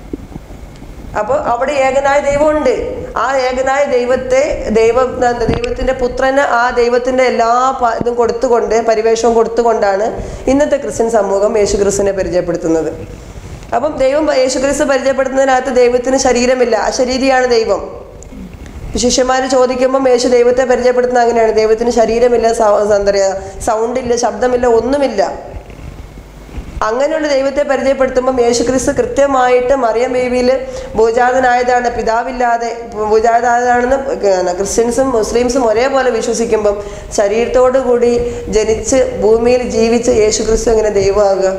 Speaker 1: അപ്പോൾ അവിടെ ഏകനായ ദൈവമുണ്ട്. ആ ഏകനായ ദൈവത്തെ ദൈവ ദൈവത്തിന്റെ പുത്രന് ആ ദൈവത്തിന്റെ എല്ലാ ഇതും കൊടുത്തുകൊണ്ട് പരിവേഷവും കൊടുത്തുകൊണ്ടാണ് ഇന്നത്തെ ക്രിസ്ത്യൻ സമൂഹം യേശു ക്രിസ്തുവിനെ പരിചയപ്പെടുത്തുന്നത്. അപ്പം ദൈവം യേശു ക്രിസ്തു പരിചയപ്പെടുത്തുന്നതിനകത്ത് ദൈവത്തിന് ശരീരമില്ല, അശരീരിയാണ് ദൈവം. ശിഷ്യന്മാർ ചോദിക്കുമ്പം യേശു ദൈവത്തെ പരിചയപ്പെടുത്തുന്നത് അങ്ങനെയാണ്, ദൈവത്തിന് ശരീരമില്ല, എന്താ പറയുക, സൗണ്ടില്ല, ശബ്ദമില്ല, ഒന്നുമില്ല. അങ്ങനെയുള്ള ദൈവത്തെ പരിചയപ്പെടുത്തുമ്പം യേശുക്രിസ്തു കൃത്യമായിട്ട് മറിയം ബേബിയിൽ ഭൂജാതനായതാണ്, പിതാവില്ലാതെ ഭൂജാതനാണെന്ന് ക്രിസ്ത്യൻസും മുസ്ലിംസും ഒരേപോലെ വിശ്വസിക്കുമ്പം ശരീരത്തോടു കൂടി ജനിച്ച് ഭൂമിയിൽ ജീവിച്ച് യേശുക്രിസ്തു എങ്ങനെ ദൈവമാകുക?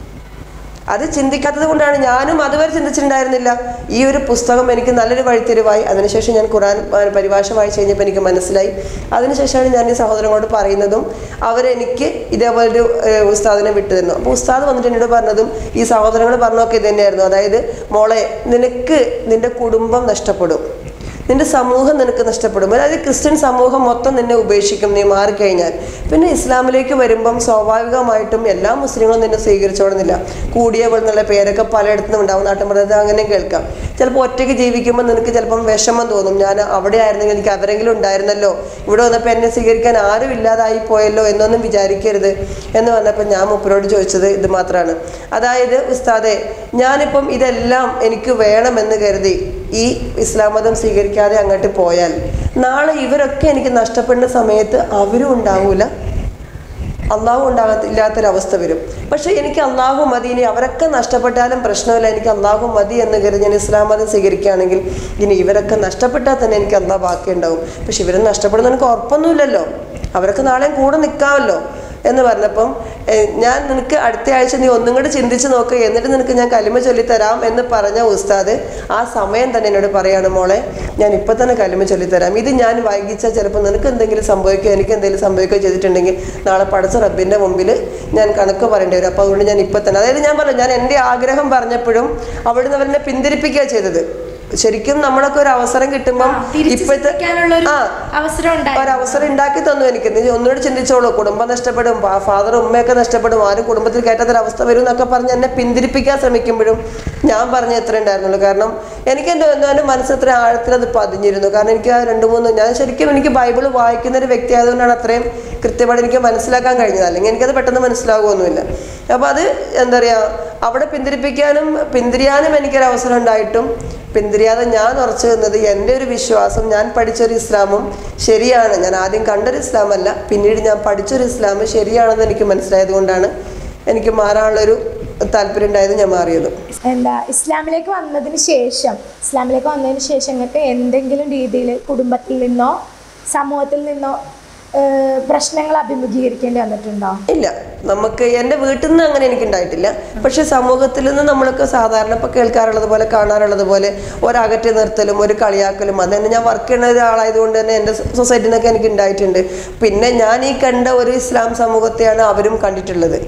Speaker 1: അത് ചിന്തിക്കാത്തത് കൊണ്ടാണ്. ഞാനും അതുവരെ ചിന്തിച്ചിട്ടുണ്ടായിരുന്നില്ല. ഈ ഒരു പുസ്തകം എനിക്ക് നല്ലൊരു വഴിത്തിരിവായി. അതിനുശേഷം ഞാൻ ഖുർആൻ പരിഭാഷ വായിച്ചു കഴിഞ്ഞപ്പോൾ എനിക്ക് മനസ്സിലായി. അതിനുശേഷമാണ് ഞാൻ ഈ സഹോദരങ്ങളോട് പറയുന്നതും അവരെനിക്ക് ഇതേപോലൊരു ഉസ്താദിനെ വിട്ടു തരുന്നു. അപ്പോൾ ഉസ്താദ് വന്നിട്ട് എന്നോട് പറഞ്ഞതും ഈ സഹോദരങ്ങൾ പറഞ്ഞൊക്കെ ഇത് തന്നെയായിരുന്നു. അതായത് മോളെ, നിനക്ക് നിന്റെ കുടുംബം നഷ്ടപ്പെടും, നിന്റെ സമൂഹം നിനക്ക് നഷ്ടപ്പെടും. അതായത് ക്രിസ്ത്യൻ സമൂഹം മൊത്തം നിന്നെ ഉപേക്ഷിക്കും നീ മാറിക്കഴിഞ്ഞാൽ. പിന്നെ ഇസ്ലാമിലേക്ക് വരുമ്പം സ്വാഭാവികമായിട്ടും എല്ലാ മുസ്ലിങ്ങളും നിന്നെ സ്വീകരിച്ചോടുന്നില്ല. കൂടിയവൾ എന്നുള്ള പേരൊക്കെ പലയിടത്തുനിന്നും ഉണ്ടാവും, നാട്ടിൻ പുറത്ത് അങ്ങനെ കേൾക്കാം. ചിലപ്പോൾ ഒറ്റയ്ക്ക് ജീവിക്കുമ്പോൾ നിനക്ക് ചിലപ്പം വിഷമം തോന്നും, ഞാൻ അവിടെ ആയിരുന്നെങ്കിൽ എനിക്ക് അവരെങ്കിലും ഉണ്ടായിരുന്നല്ലോ, ഇവിടെ വന്നപ്പോൾ എന്നെ സ്വീകരിക്കാൻ ആരും ഇല്ലാതായി പോയല്ലോ എന്നൊന്നും വിചാരിക്കരുത് എന്ന് പറഞ്ഞപ്പോൾ ഞാൻ മൂപ്പരോട് ചോദിച്ചത് ഇത് മാത്രമാണ്. അതായത് ഉസ്താദെ, ഞാനിപ്പം ഇതെല്ലാം എനിക്ക് വേണമെന്ന് കരുതി ഈ ഇസ്ലാം മതം സ്വീകരിക്കാതെ അങ്ങോട്ട് പോയാൽ നാളെ ഇവരൊക്കെ എനിക്ക് നഷ്ടപ്പെടുന്ന സമയത്ത് അവരും ഉണ്ടാവൂല, അള്ളാഹു ഉണ്ടാകത്തില്ലാത്തൊരവസ്ഥ വരും. പക്ഷെ എനിക്ക് അള്ളാഹു മതി, ഇനി അവരൊക്കെ നഷ്ടപ്പെട്ടാലും പ്രശ്നമില്ല, എനിക്ക് അള്ളാഹു മതി എന്ന് കരുതി ഞാൻ ഇസ്ലാം മതം സ്വീകരിക്കുകയാണെങ്കിൽ ഇനി ഇവരൊക്കെ നഷ്ടപ്പെട്ടാൽ തന്നെ എനിക്ക് അള്ളാഹ് ബാക്കി ഉണ്ടാവും. പക്ഷെ ഇവരെ നഷ്ടപ്പെടുന്ന എനിക്ക് ഉറപ്പൊന്നുമില്ലല്ലോ, അവരൊക്കെ നാളെയും കൂടെ നിൽക്കാമല്ലോ എന്ന് പറഞ്ഞപ്പം ഞാൻ നിനക്ക് അടുത്ത ആഴ്ച നീ ഒന്നും കൂടി ചിന്തിച്ച് നോക്ക്, എന്നിട്ട് നിനക്ക് ഞാൻ കലിമ ചൊല്ലിത്തരാം എന്ന് പറഞ്ഞ ഉസ്താദ് ആ സമയം തന്നെ എന്നോട് പറയാണ്, മോളെ ഞാൻ ഇപ്പം തന്നെ കലിമ ചൊല്ലിത്തരാം, ഇത് ഞാൻ വൈകിച്ചാൽ ചിലപ്പോൾ നിനക്ക് എന്തെങ്കിലും സംഭവിക്കുകയോ എനിക്ക് എന്തെങ്കിലും സംഭവിക്കുകയോ ചെയ്തിട്ടുണ്ടെങ്കിൽ നാളെ പടച്ച റബ്ബിൻ്റെ മുമ്പിൽ ഞാൻ കണക്ക് പറയേണ്ടി വരും. അപ്പോൾ അതുകൊണ്ട് ഞാൻ ഇപ്പം തന്നെ, അതായത് ഞാൻ പറഞ്ഞു, ഞാൻ എൻ്റെ ആഗ്രഹം പറഞ്ഞപ്പോഴും അവിടുന്ന് അവരെന്നെ പിന്തിരിപ്പിക്കുക ചെയ്തത്. ശരിക്കും നമ്മളൊക്കെ ഒരു അവസരം കിട്ടുമ്പം ഇപ്പോഴത്തെ ആ ഒരവസരം ഉണ്ടാക്കി തന്നു എനിക്ക്. നീ ഒന്നുകൂടി ചിന്തിച്ചോളൂ, കുടുംബം നഷ്ടപ്പെടും, ഫാദറും ഉമ്മയൊക്കെ നഷ്ടപ്പെടും, ആരും കുടുംബത്തിൽ കയറ്റാത്തൊരവസ്ഥ വരും എന്നൊക്കെ പറഞ്ഞ് എന്നെ പിന്തിരിപ്പിക്കാൻ ശ്രമിക്കുമ്പോഴും ഞാൻ പറഞ്ഞ എത്ര ഉണ്ടായിരുന്നുള്ളൂ. കാരണം എനിക്ക് എന്തോ എൻ്റെ മനസ്സ് എത്ര ആഴത്തിൽ അത് പതിഞ്ഞിരുന്നു. കാരണം എനിക്ക് ആ രണ്ട് മൂന്ന് ഞാൻ ശരിക്കും എനിക്ക് ബൈബിൾ വായിക്കുന്ന ഒരു വ്യക്തി ആയതുകൊണ്ടാണ് അത്രയും കൃത്യമായിട്ട് എനിക്ക് മനസ്സിലാക്കാൻ കഴിഞ്ഞത്, അല്ലെങ്കിൽ എനിക്കത് പെട്ടെന്ന് മനസ്സിലാകുമൊന്നുമില്ല. അപ്പോൾ അത് എന്താ പറയുക, അവിടെ പിന്തിരിപ്പിക്കാനും പിന്തിരിയാനും എനിക്കൊരവസരം ഉണ്ടായിട്ടും പിന്തിരിയാതെ ഞാൻ ഉറച്ചു നിന്നത് എൻ്റെ ഒരു വിശ്വാസം, ഞാൻ പഠിച്ചൊരു ഇസ്ലാമും ശരിയാണ്, ഞാൻ ആദ്യം കണ്ടൊരു ഇസ്ലാമല്ല, പിന്നീട് ഞാൻ പഠിച്ചൊരു ഇസ്ലാം ശരിയാണെന്ന് എനിക്ക് മനസ്സിലായത് കൊണ്ടാണ് എനിക്ക് മാറാനുള്ളൊരു താല്പര്യം ഉണ്ടായത്, ഞാൻ മാറിയത്.
Speaker 2: എന്താ ഇസ്ലാമിലേക്ക് വന്നതിന് ശേഷം ഇസ്ലാമിലേക്ക് വന്നതിന് ശേഷം നിങ്ങൾക്ക് എന്തെങ്കിലും രീതിയിൽ കുടുംബത്തിൽ നിന്നോ സമൂഹത്തിൽ നിന്നോ പ്രശ്നങ്ങൾ അഭിമുഖീകരിക്കേണ്ടി വന്നിട്ടുണ്ടോ?
Speaker 1: ഇല്ല, നമുക്ക് എൻ്റെ വീട്ടിൽ നിന്ന് അങ്ങനെ എനിക്ക് ഉണ്ടായിട്ടില്ല. പക്ഷെ സമൂഹത്തിൽ നിന്ന് നമ്മളൊക്കെ സാധാരണ ഇപ്പം കേൾക്കാറുള്ളത് പോലെ കാണാറുള്ളത് പോലെ ഒരകറ്റി നിർത്തലും ഒരു കളിയാക്കലും, അത് തന്നെ ഞാൻ വർക്ക് ചെയ്യുന്ന ഒരാളായതുകൊണ്ട് തന്നെ എൻ്റെ സൊസൈറ്റിയിൽ നിന്നൊക്കെ എനിക്ക് ഉണ്ടായിട്ടുണ്ട്. പിന്നെ ഞാൻ ഈ കണ്ട ഒരു ഇസ്ലാം സമൂഹത്തെയാണ് അവരും കണ്ടിട്ടുള്ളത്.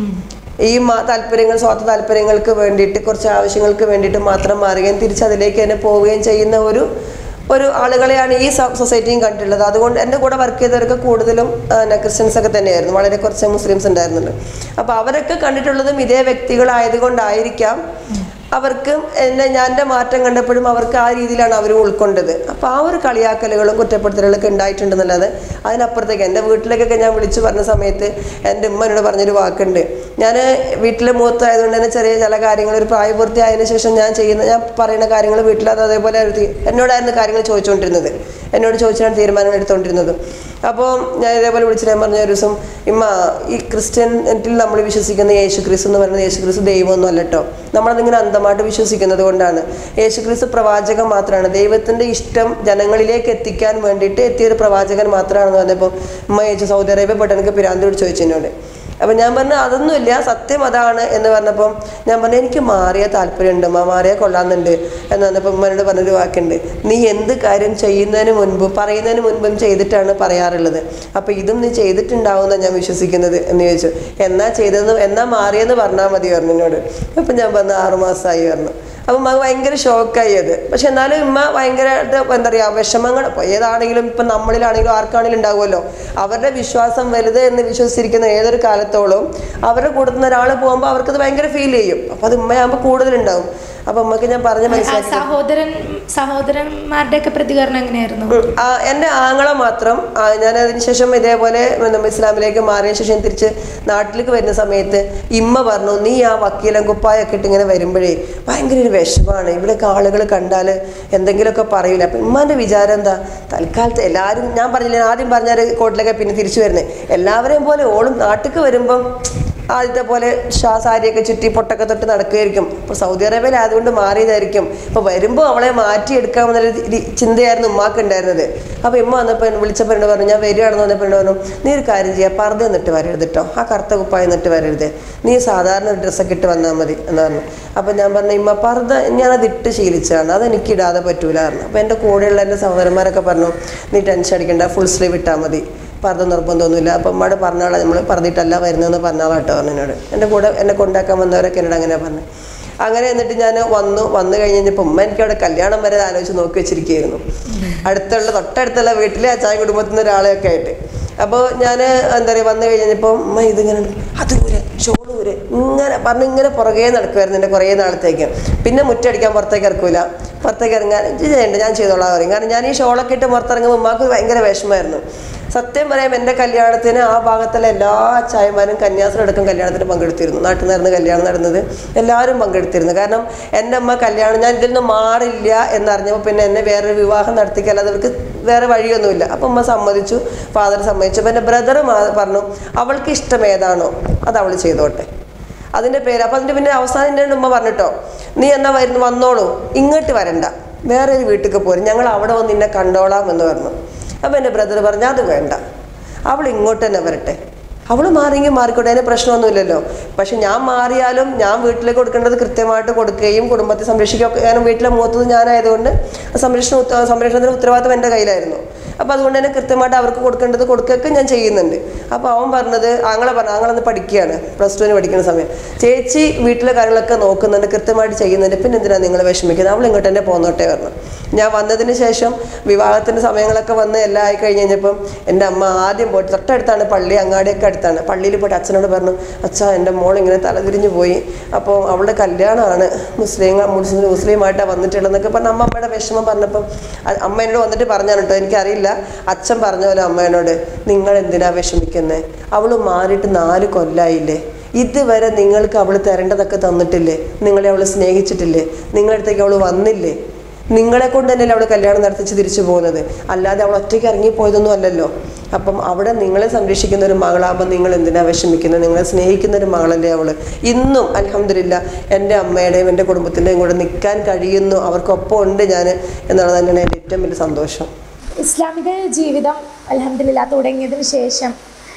Speaker 1: ഈ താല്പര്യങ്ങൾ സ്വാർത്ഥ താല്പര്യങ്ങൾക്ക് വേണ്ടിയിട്ട് കുറച്ച് ആവശ്യങ്ങൾക്ക് വേണ്ടിയിട്ട് മാത്രം മാറുകയും തിരിച്ചതിലേക്ക് തന്നെ പോവുകയും ചെയ്യുന്ന ഒരു ഒരു ആളുകളെയാണ് ഈ സൊസൈറ്റിയും കണ്ടിട്ടുള്ളത്. അതുകൊണ്ട് എൻ്റെ കൂടെ വർക്ക് ചെയ്തവരൊക്കെ കൂടുതലും ക്രിസ്ത്യൻസ് ഒക്കെ തന്നെയായിരുന്നു, വളരെ കുറച്ച് മുസ്ലിംസ് ഉണ്ടായിരുന്നുള്ളൂ. അപ്പോൾ അവരൊക്കെ കണ്ടിട്ടുള്ളതും ഇതേ വ്യക്തികളായതുകൊണ്ടായിരിക്കാം അവർക്ക് എന്നെ ഞാൻ എൻ്റെ മാറ്റം കണ്ടപ്പോഴും അവർക്ക് ആ രീതിയിലാണ് അവരും ഉൾക്കൊണ്ടത്. അപ്പോൾ ആ ഒരു കളിയാക്കലുകളും കുറ്റപ്പെടുത്തലുകളൊക്കെ ഉണ്ടായിട്ടുണ്ടെന്നുള്ളത്. അതിനപ്പുറത്തേക്ക് എൻ്റെ വീട്ടിലേക്കൊക്കെ ഞാൻ വിളിച്ചു പറഞ്ഞ സമയത്ത് എൻ്റെ ഉമ്മ എന്നോട് പറഞ്ഞൊരു വാക്കുണ്ട്, ഞാൻ വീട്ടിലെ മൂത്തായതുകൊണ്ട് തന്നെ ചെറിയ ചില കാര്യങ്ങൾ ഒരു പ്രായപൂർത്തിയായതിനു ശേഷം ഞാൻ ചെയ്യുന്ന ഞാൻ പറയുന്ന കാര്യങ്ങൾ വീട്ടിലത് അതേപോലെ എന്നോടായിരുന്നു കാര്യങ്ങൾ ചോദിച്ചുകൊണ്ടിരുന്നത്, എന്നോട് ചോദിച്ചാണ് തീരുമാനങ്ങൾ എടുത്തുകൊണ്ടിരുന്നത്. അപ്പോൾ ഞാൻ ഇതേപോലെ വിളിച്ചിട്ട് ഞാൻ പറഞ്ഞ ഒരു ദിവസം ഇമ്മ ഈ ക്രിസ്ത്യൻറ്റിൽ നമ്മൾ വിശ്വസിക്കുന്ന യേശു ക്രിസ്തു എന്ന് പറയുന്നത് യേശു ക്രിസ്തു ദൈവമൊന്നും അല്ല കേട്ടോ, നമ്മളതിങ്ങനെ അന്ധമായിട്ട് വിശ്വസിക്കുന്നത് കൊണ്ടാണ്. യേശു ക്രിസ്തു പ്രവാചകൻ മാത്രമാണ്, ദൈവത്തിൻ്റെ ഇഷ്ടം ജനങ്ങളിലേക്ക് എത്തിക്കാൻ വേണ്ടിയിട്ട് എത്തിയൊരു പ്രവാചകൻ മാത്രമാണെന്ന് പറഞ്ഞപ്പോൾ ഉമ്മ ചോദിച്ചു സൗദി അറേബ്യ പോയിട്ട് എനിക്ക് പിരാന്തോട് ചോദിച്ചതിനോട്. അപ്പം ഞാൻ പറഞ്ഞു അതൊന്നുമില്ല, സത്യം അതാണ് എന്ന് പറഞ്ഞപ്പം ഞാൻ പറഞ്ഞു എനിക്ക് മാറിയ താല്പര്യമുണ്ട്, ഉമ്മ മാറിയ കൊള്ളാമെന്നുണ്ട് എന്ന് പറഞ്ഞപ്പോൾ ഉമ്മനോട് പറഞ്ഞൊരു വാക്കുണ്ട്, നീ എന്ത് കാര്യം ചെയ്യുന്നതിന് മുൻപ് പറയുന്നതിന് മുൻപും ചെയ്തിട്ടാണ് പറയാറുള്ളത്, അപ്പോൾ ഇതും നീ ചെയ്തിട്ടുണ്ടാവുമെന്നാണ് ഞാൻ വിശ്വസിക്കുന്നത് എന്ന് ചോദിച്ചു. എന്നാ ചെയ്തതെന്ന് എന്നാ മാറിയെന്ന് പറഞ്ഞാൽ മതി പറഞ്ഞു എന്നോട്. അപ്പം ഞാൻ പറഞ്ഞു ആറുമാസമായി പറഞ്ഞു. അപ്പം ഉമ്മ ഭയങ്കര ഷോക്കായി അത്. പക്ഷെ എന്നാലും ഉമ്മ ഭയങ്കരമായിട്ട് എന്താ പറയുക വിഷമങ്ങൾ ഏതാണെങ്കിലും ഇപ്പം നമ്മളിലാണെങ്കിലും ആർക്കാണെങ്കിലും ഉണ്ടാവുമല്ലോ, അവരുടെ വിശ്വാസം വലുത് എന്ന് വിശ്വസിച്ചിരിക്കുന്ന ഏതൊരു കാലത്തോളം അവരുടെ കൂട്ടത്തിൽ ഒരാൾ പോകുമ്പോൾ അവർക്കത് ഭയങ്കര ഫീൽ ചെയ്യും. അപ്പം അത് ഉമ്മയാകുമ്പോൾ കൂടുതലുണ്ടാവും. അപ്പൊ അമ്മക്ക് ഞാൻ പറഞ്ഞ മനസ്സിലാക്കി.
Speaker 2: സഹോദരൻ സഹോദരന്മാരുടെ ഒക്കെ പ്രതികരണം എങ്ങനെയായിരുന്നു?
Speaker 1: എൻ്റെ ആങ്ങളെ മാത്രം ഞാൻ അതിനുശേഷം ഇതേപോലെ നമ്മൾ ഇസ്ലാമിലേക്ക് മാറിയ ശേഷം തിരിച്ച് നാട്ടിലേക്ക് വരുന്ന സമയത്ത് ഇമ്മ പറഞ്ഞു, നീ ആ വക്കീലം കുപ്പായൊക്കെ ഇട്ട് ഇങ്ങനെ വരുമ്പോഴേ ഭയങ്കര ഒരു വിഷമാണ്, ഇവിടെയൊക്കെ ആളുകൾ കണ്ടാൽ എന്തെങ്കിലുമൊക്കെ പറയില്ല. അപ്പം ഇമ്മാൻ്റെ വിചാരം എന്താ, തൽക്കാലത്ത് എല്ലാവരും ഞാൻ പറഞ്ഞില്ല ആദ്യം പറഞ്ഞാൽ കോട്ടിലൊക്കെ പിന്നെ തിരിച്ചു വരുന്നത് എല്ലാവരെയും പോലെ ഓളും നാട്ടിലേക്ക് വരുമ്പം ആദ്യത്തെ പോലെ ഷാ സാരിയൊക്കെ ചുറ്റി പൊട്ടൊക്കെ തൊട്ട് നടക്കുകയായിരിക്കും. ഇപ്പോൾ സൗദി അറേബ്യയിൽ അതുകൊണ്ട് മാറിയതായിരിക്കും. അപ്പോൾ വരുമ്പോൾ അവളെ മാറ്റിയെടുക്കാമെന്നൊരു ചിന്തയായിരുന്നു ഉമ്മാക്ക് ഉണ്ടായിരുന്നത്. അപ്പോൾ ഇമ്മ വന്നപ്പോൾ വിളിച്ചപ്പോൾ എന്നോട് പറഞ്ഞു, ഞാൻ വരികയാണെന്ന് വന്നപ്പോൾ എന്നോട് പറഞ്ഞു, നീ ഒരു കാര്യം ചെയ്യുക, പർദ്ദ എന്നിട്ട് വരരുത് കേട്ടോ, ആ കറുത്ത കുപ്പായ എന്നിട്ട് വരരുത്, നീ സാധാരണ ഒരു ഡ്രസ്സൊക്കെ ഇട്ട് വന്നാൽ മതി എന്ന് പറഞ്ഞു. അപ്പോൾ ഞാൻ പറഞ്ഞു ഇമ്മ പർദ്ദ ഞാനത് ഇട്ട് ശീലിച്ചതാണ്, അതെനിക്ക് ഇടാതെ പറ്റൂലായിരുന്നു. അപ്പോൾ എൻ്റെ കൂടെയുള്ള എൻ്റെ സഹോദരന്മാരൊക്കെ പറഞ്ഞു, നീ ടെൻഷൻ അടിക്കണ്ട, ഫുൾ സ്ലീവ് ഇട്ടാൽ മതി, പർദ്ദ നിർബന്ധമൊന്നുമില്ല. അപ്പം അമ്മയോട് പറഞ്ഞാളെ നമ്മൾ പറഞ്ഞിട്ടല്ല വരുന്നതെന്ന് പറഞ്ഞാളാ കേട്ടോ പറഞ്ഞു എന്നോട്. എൻ്റെ കൂടെ എന്നെ കൊണ്ടാക്കാൻ വന്നവരൊക്കെ എന്നോട് അങ്ങനെ പറഞ്ഞു. അങ്ങനെ എന്നിട്ട് ഞാൻ വന്നു വന്നു കഴിഞ്ഞ് കഴിഞ്ഞപ്പോൾ ഉമ്മ എനിക്ക് അവിടെ കല്യാണം വരെ ആലോചിച്ച് നോക്കി വെച്ചിരിക്കുകയായിരുന്നു, അടുത്തുള്ള തൊട്ടടുത്തുള്ള വീട്ടിലെ അച്ചായ കുടുംബത്തിൽ നിന്ന് ഒരാളെയൊക്കെ ആയിട്ട്. അപ്പോൾ ഞാൻ എന്താ പറയുക വന്നു കഴിഞ്ഞപ്പോൾ ഉമ്മ ഇതിങ്ങനെ അതൂരെ ഷോളൂര് ഇങ്ങനെ പറഞ്ഞ് ഇങ്ങനെ പുറകെ നടക്കുമായിരുന്നു എൻ്റെ കുറേ നാളത്തേക്ക്. പിന്നെ മുറ്റടിക്കാൻ പുറത്തേക്ക് ഇറക്കൂല, പുറത്തേക്ക് ഇറങ്ങാൻ ചെയ്യണ്ട ഞാൻ ചെയ്തോളാം പറയും. കാരണം ഞാൻ ഈ ഷോളൊക്കെ ഇട്ട് പുറത്തിറങ്ങുമ്പോൾ ഉമ്മാക്ക് ഭയങ്കര വിഷമമായിരുന്നു. സത്യം പറയാം, എൻ്റെ കല്യാണത്തിന് ആ ഭാഗത്തുള്ള എല്ലാ അച്ചായന്മാരും കന്യാസ്ത്രീടക്കം കല്യാണത്തിന് പങ്കെടുത്തിരുന്നു. നാട്ടിൽ നിന്നായിരുന്നു കല്യാണം നടന്നത്, എല്ലാവരും പങ്കെടുത്തിരുന്നു. കാരണം എൻ്റെ അമ്മ കല്യാണം ഞാൻ ഇതിൽ നിന്ന് മാറില്ല എന്നറിഞ്ഞപ്പോൾ പിന്നെ എന്നെ വേറൊരു വിവാഹം നടത്തിക്കല്ലാതെ അവർക്ക് വേറെ വഴിയൊന്നുമില്ല. അപ്പം അമ്മ സമ്മതിച്ചു, ഫാദർ സമ്മതിച്ചു. അപ്പം എൻ്റെ ബ്രദർ പറഞ്ഞു അവൾക്ക് ഇഷ്ടം ഏതാണോ അത് അവൾ ചെയ്തോട്ടെ, അതിൻ്റെ പേര്. അപ്പം അതിൻ്റെ പിന്നെ അവസാനം എൻ്റെ ഉമ്മ പറഞ്ഞിട്ടോ, നീ എന്നാ വരുന്നു വന്നോളൂ, ഇങ്ങോട്ട് വരണ്ട, വേറെ ഒരു വീട്ടിലേക്ക് പോരും, ഞങ്ങൾ അവിടെ വന്ന് നിന്നെ കണ്ടോളാം എന്ന് പറഞ്ഞു. അപ്പം എൻ്റെ ബ്രദർ പറഞ്ഞു അത് വേണ്ട, അവൾ ഇങ്ങോട്ട് തന്നെ വരട്ടെ, അവൾ മാറിയെങ്കിൽ മാറിക്കോട്ടെ, അതിന് പ്രശ്നമൊന്നുമില്ലല്ലോ. പക്ഷെ ഞാൻ മാറിയാലും ഞാൻ വീട്ടിലേക്ക് കൊടുക്കേണ്ടത് കൃത്യമായിട്ട് കൊടുക്കുകയും കുടുംബത്തെ സംരക്ഷിക്കുകയൊക്കെ, കാരണം വീട്ടിലെ മൂത്തത് ഞാനായതുകൊണ്ട് സംരക്ഷണ സംരക്ഷണത്തിൻ്റെ ഉത്തരവാദിത്വം എൻ്റെ കയ്യിലായിരുന്നു. അപ്പോൾ അതുകൊണ്ട് തന്നെ കൃത്യമായിട്ട് അവർക്ക് കൊടുക്കേണ്ടത് കൊടുക്കുകയൊക്കെ ഞാൻ ചെയ്യുന്നുണ്ട്. അപ്പോൾ അവൻ പറഞ്ഞത് ആങ്ങളെ പറഞ്ഞു, ആങ്ങളെന്ന് പഠിക്കുകയാണ്, പ്ലസ് ടുവിന് പഠിക്കുന്ന സമയം, ചേച്ചി വീട്ടിലെ കാര്യങ്ങളൊക്കെ നോക്കുന്നുണ്ട്, കൃത്യമായിട്ട് ചെയ്യുന്നുണ്ട്, പിന്നെ എന്തിനാണ് നിങ്ങൾ വിഷമിക്കുന്നത്, അവൾ ഇങ്ങോട്ട് തന്നെ പോന്നോട്ടെ പറഞ്ഞു. ഞാൻ വന്നതിന് ശേഷം വിവാഹത്തിൻ്റെ സമയങ്ങളൊക്കെ വന്ന് എല്ലാം ആയി കഴിഞ്ഞ് കഴിഞ്ഞപ്പം എൻ്റെ അമ്മ ആദ്യം പോയിട്ട് തൊട്ടടുത്താണ് പള്ളി, അങ്ങാടിയൊക്കെ അടുത്താണ്, പള്ളിയിൽ പോയിട്ട് അച്ഛനോട് പറഞ്ഞു, അച്ഛാ എൻ്റെ മോൾ ഇങ്ങനെ തലതിരിഞ്ഞ് പോയി, അപ്പോൾ അവളുടെ കല്യാണമാണ് മുസ്ലിം മുസ്ലിം മുസ്ലിമായിട്ടാണ് വന്നിട്ടുള്ളതെന്നൊക്കെ പറഞ്ഞ് അമ്മ അമ്മയുടെ വിഷമം പറഞ്ഞപ്പം അമ്മ എന്നോട് വന്നിട്ട് പറഞ്ഞാണ് കേട്ടോ, എനിക്കറിയില്ല, അച്ഛൻ പറഞ്ഞ പോലെ അമ്മേനോട്, നിങ്ങൾ എന്തിനാ വിഷമിക്കുന്നത്, അവൾ മാറിയിട്ട് നാല് കൊല്ലായില്ലേ, ഇതുവരെ നിങ്ങൾക്ക് അവൾ തരേണ്ടതൊക്കെ തന്നിട്ടില്ലേ, നിങ്ങളെ അവൾ സ്നേഹിച്ചിട്ടില്ലേ, നിങ്ങളുടെ അടുത്തേക്ക് അവൾ വന്നില്ലേ, നിങ്ങളെ കൊണ്ട് തന്നെയല്ലേ അവൾ കല്യാണം നടത്തിച്ച് തിരിച്ചു പോകുന്നത്, അല്ലാതെ അവൾ ഒറ്റയ്ക്ക് ഇറങ്ങിപ്പോയതൊന്നും അല്ലല്ലോ. അപ്പം അവിടെ നിങ്ങളെ സംരക്ഷിക്കുന്ന ഒരു മകളാകുമ്പോൾ നിങ്ങൾ എന്തിനാ വിഷമിക്കുന്നത്, നിങ്ങളെ സ്നേഹിക്കുന്ന ഒരു മകളല്ലേ അവൾ. ഇന്നും അൽഹംദുലില്ലാ എൻ്റെ അമ്മയുടെയും എൻ്റെ കുടുംബത്തിൻ്റെയും കൂടെ നിൽക്കാൻ കഴിയുന്നു, അവർക്കൊപ്പം ഉണ്ട് ഞാൻ എന്നുള്ളത് തന്നെയാണ് എൻ്റെ ഏറ്റവും വലിയ സന്തോഷം.
Speaker 2: ഇസ്ലാമിക ജീവിതം അൽഹംദുലില്ലാ തുടങ്ങിയതിന് ശേഷം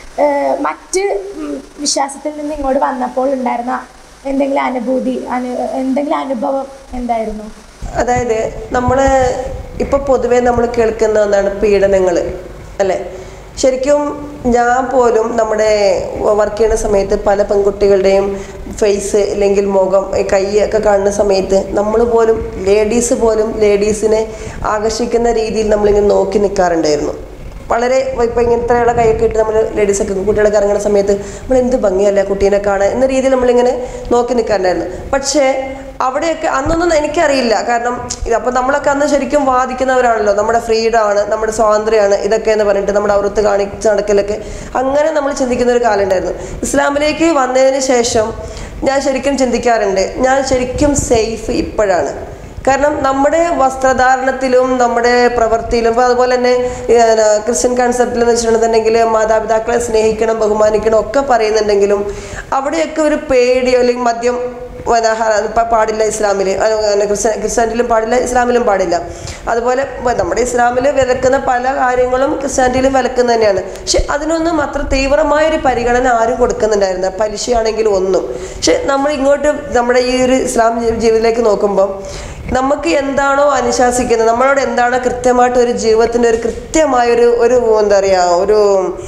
Speaker 2: മറ്റ് വിശ്വാസത്തിൽ നിന്ന് ഇങ്ങോട്ട് വന്നപ്പോൾ ഉണ്ടായിരുന്ന എന്തെങ്കിലും അനുഭൂതി അനു എന്തെങ്കിലും അനുഭവം എന്തായിരുന്നു?
Speaker 1: അതായത് നമ്മൾ ഇപ്പോൾ പൊതുവേ നമ്മൾ കേൾക്കുന്ന ഒന്നാണ് പീഡനങ്ങൾ അല്ലേ. ശരിക്കും ഞാൻ പോലും നമ്മുടെ വർക്ക് ചെയ്യുന്ന സമയത്ത് പല പെൺകുട്ടികളുടെയും ഫേസ് അല്ലെങ്കിൽ മുഖം കൈ ഒക്കെ കാണുന്ന സമയത്ത് നമ്മൾ പോലും ലേഡീസ് പോലും ലേഡീസിനെ ആകർഷിക്കുന്ന രീതിയിൽ നമ്മളിങ്ങനെ നോക്കി നിൽക്കാറുണ്ടായിരുന്നു. വളരെ ഇപ്പം ഇങ്ങനത്തെയുള്ള കൈയൊക്കെ ഇട്ട് നമ്മൾ ലേഡീസൊക്കെ കുട്ടികളൊക്കെ ഇറങ്ങുന്ന സമയത്ത് നമ്മൾ എന്ത് ഭംഗിയല്ല കുട്ടീനെ കാണാൻ എന്ന രീതിയിൽ നമ്മളിങ്ങനെ നോക്കി നിൽക്കാറുണ്ടായിരുന്നു. പക്ഷേ അവിടെയൊക്കെ അന്നൊന്നും എനിക്കറിയില്ല, കാരണം അപ്പം നമ്മളൊക്കെ അന്ന് ശരിക്കും വാദിക്കുന്നവരാണല്ലോ, നമ്മുടെ ഫ്രീഡമാണ്, നമ്മുടെ സ്വാതന്ത്ര്യമാണ് ഇതൊക്കെ എന്ന് പറഞ്ഞിട്ട് നമ്മുടെ അവൃത്ത് കാണിച്ച് നടക്കലൊക്കെ അങ്ങനെ നമ്മൾ ചിന്തിക്കുന്ന ഒരു കാലം ഉണ്ടായിരുന്നു. ഇസ്ലാമിലേക്ക് വന്നതിന് ശേഷം ഞാൻ ശരിക്കും ചിന്തിക്കാറുണ്ട്, ഞാൻ ശരിക്കും സേഫ് ഇപ്പോഴാണ്. കാരണം നമ്മുടെ വസ്ത്രധാരണത്തിലും നമ്മുടെ പ്രവൃത്തിയിലും ഇപ്പോൾ അതുപോലെ തന്നെ ക്രിസ്ത്യൻ കൺസെപ്റ്റിൽ എന്ന് വെച്ചിട്ടുണ്ടെന്നുണ്ടെങ്കിൽ മാതാപിതാക്കളെ സ്നേഹിക്കണം, ബഹുമാനിക്കണം ഒക്കെ പറയുന്നുണ്ടെങ്കിലും അവിടെയൊക്കെ ഒരു പേടിയോ അല്ലെങ്കിൽ മദ്യം പാടില്ല ഇസ്ലാമിൽ, ക്രിസ്ത്യ ക്രിസ്ത്യാനിറ്റിയിലും പാടില്ല, ഇസ്ലാമിലും പാടില്ല. അതുപോലെ നമ്മുടെ ഇസ്ലാമിൽ വിലക്കുന്ന പല കാര്യങ്ങളും ക്രിസ്ത്യാനിറ്റിയിലും വിലക്കുന്ന തന്നെയാണ്. പക്ഷെ അതിനൊന്നും അത്ര തീവ്രമായൊരു പരിഗണന ആരും കൊടുക്കുന്നുണ്ടായിരുന്നില്ല, പലിശയാണെങ്കിലും ഒന്നും. പക്ഷെ നമ്മൾ ഇങ്ങോട്ട് നമ്മുടെ ഈ ഒരു ഇസ്ലാം ജീവിതത്തിലേക്ക് നോക്കുമ്പം നമുക്ക് എന്താണോ അനുശാസിക്കുന്നത്, നമ്മളോട് എന്താണോ കൃത്യമായിട്ട് ഒരു ജീവിതത്തിൻ്റെ ഒരു കൃത്യമായൊരു ഒരു എന്താ പറയുക ഒരു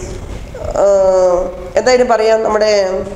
Speaker 1: എന്തായാലും പറയാം, നമ്മുടെ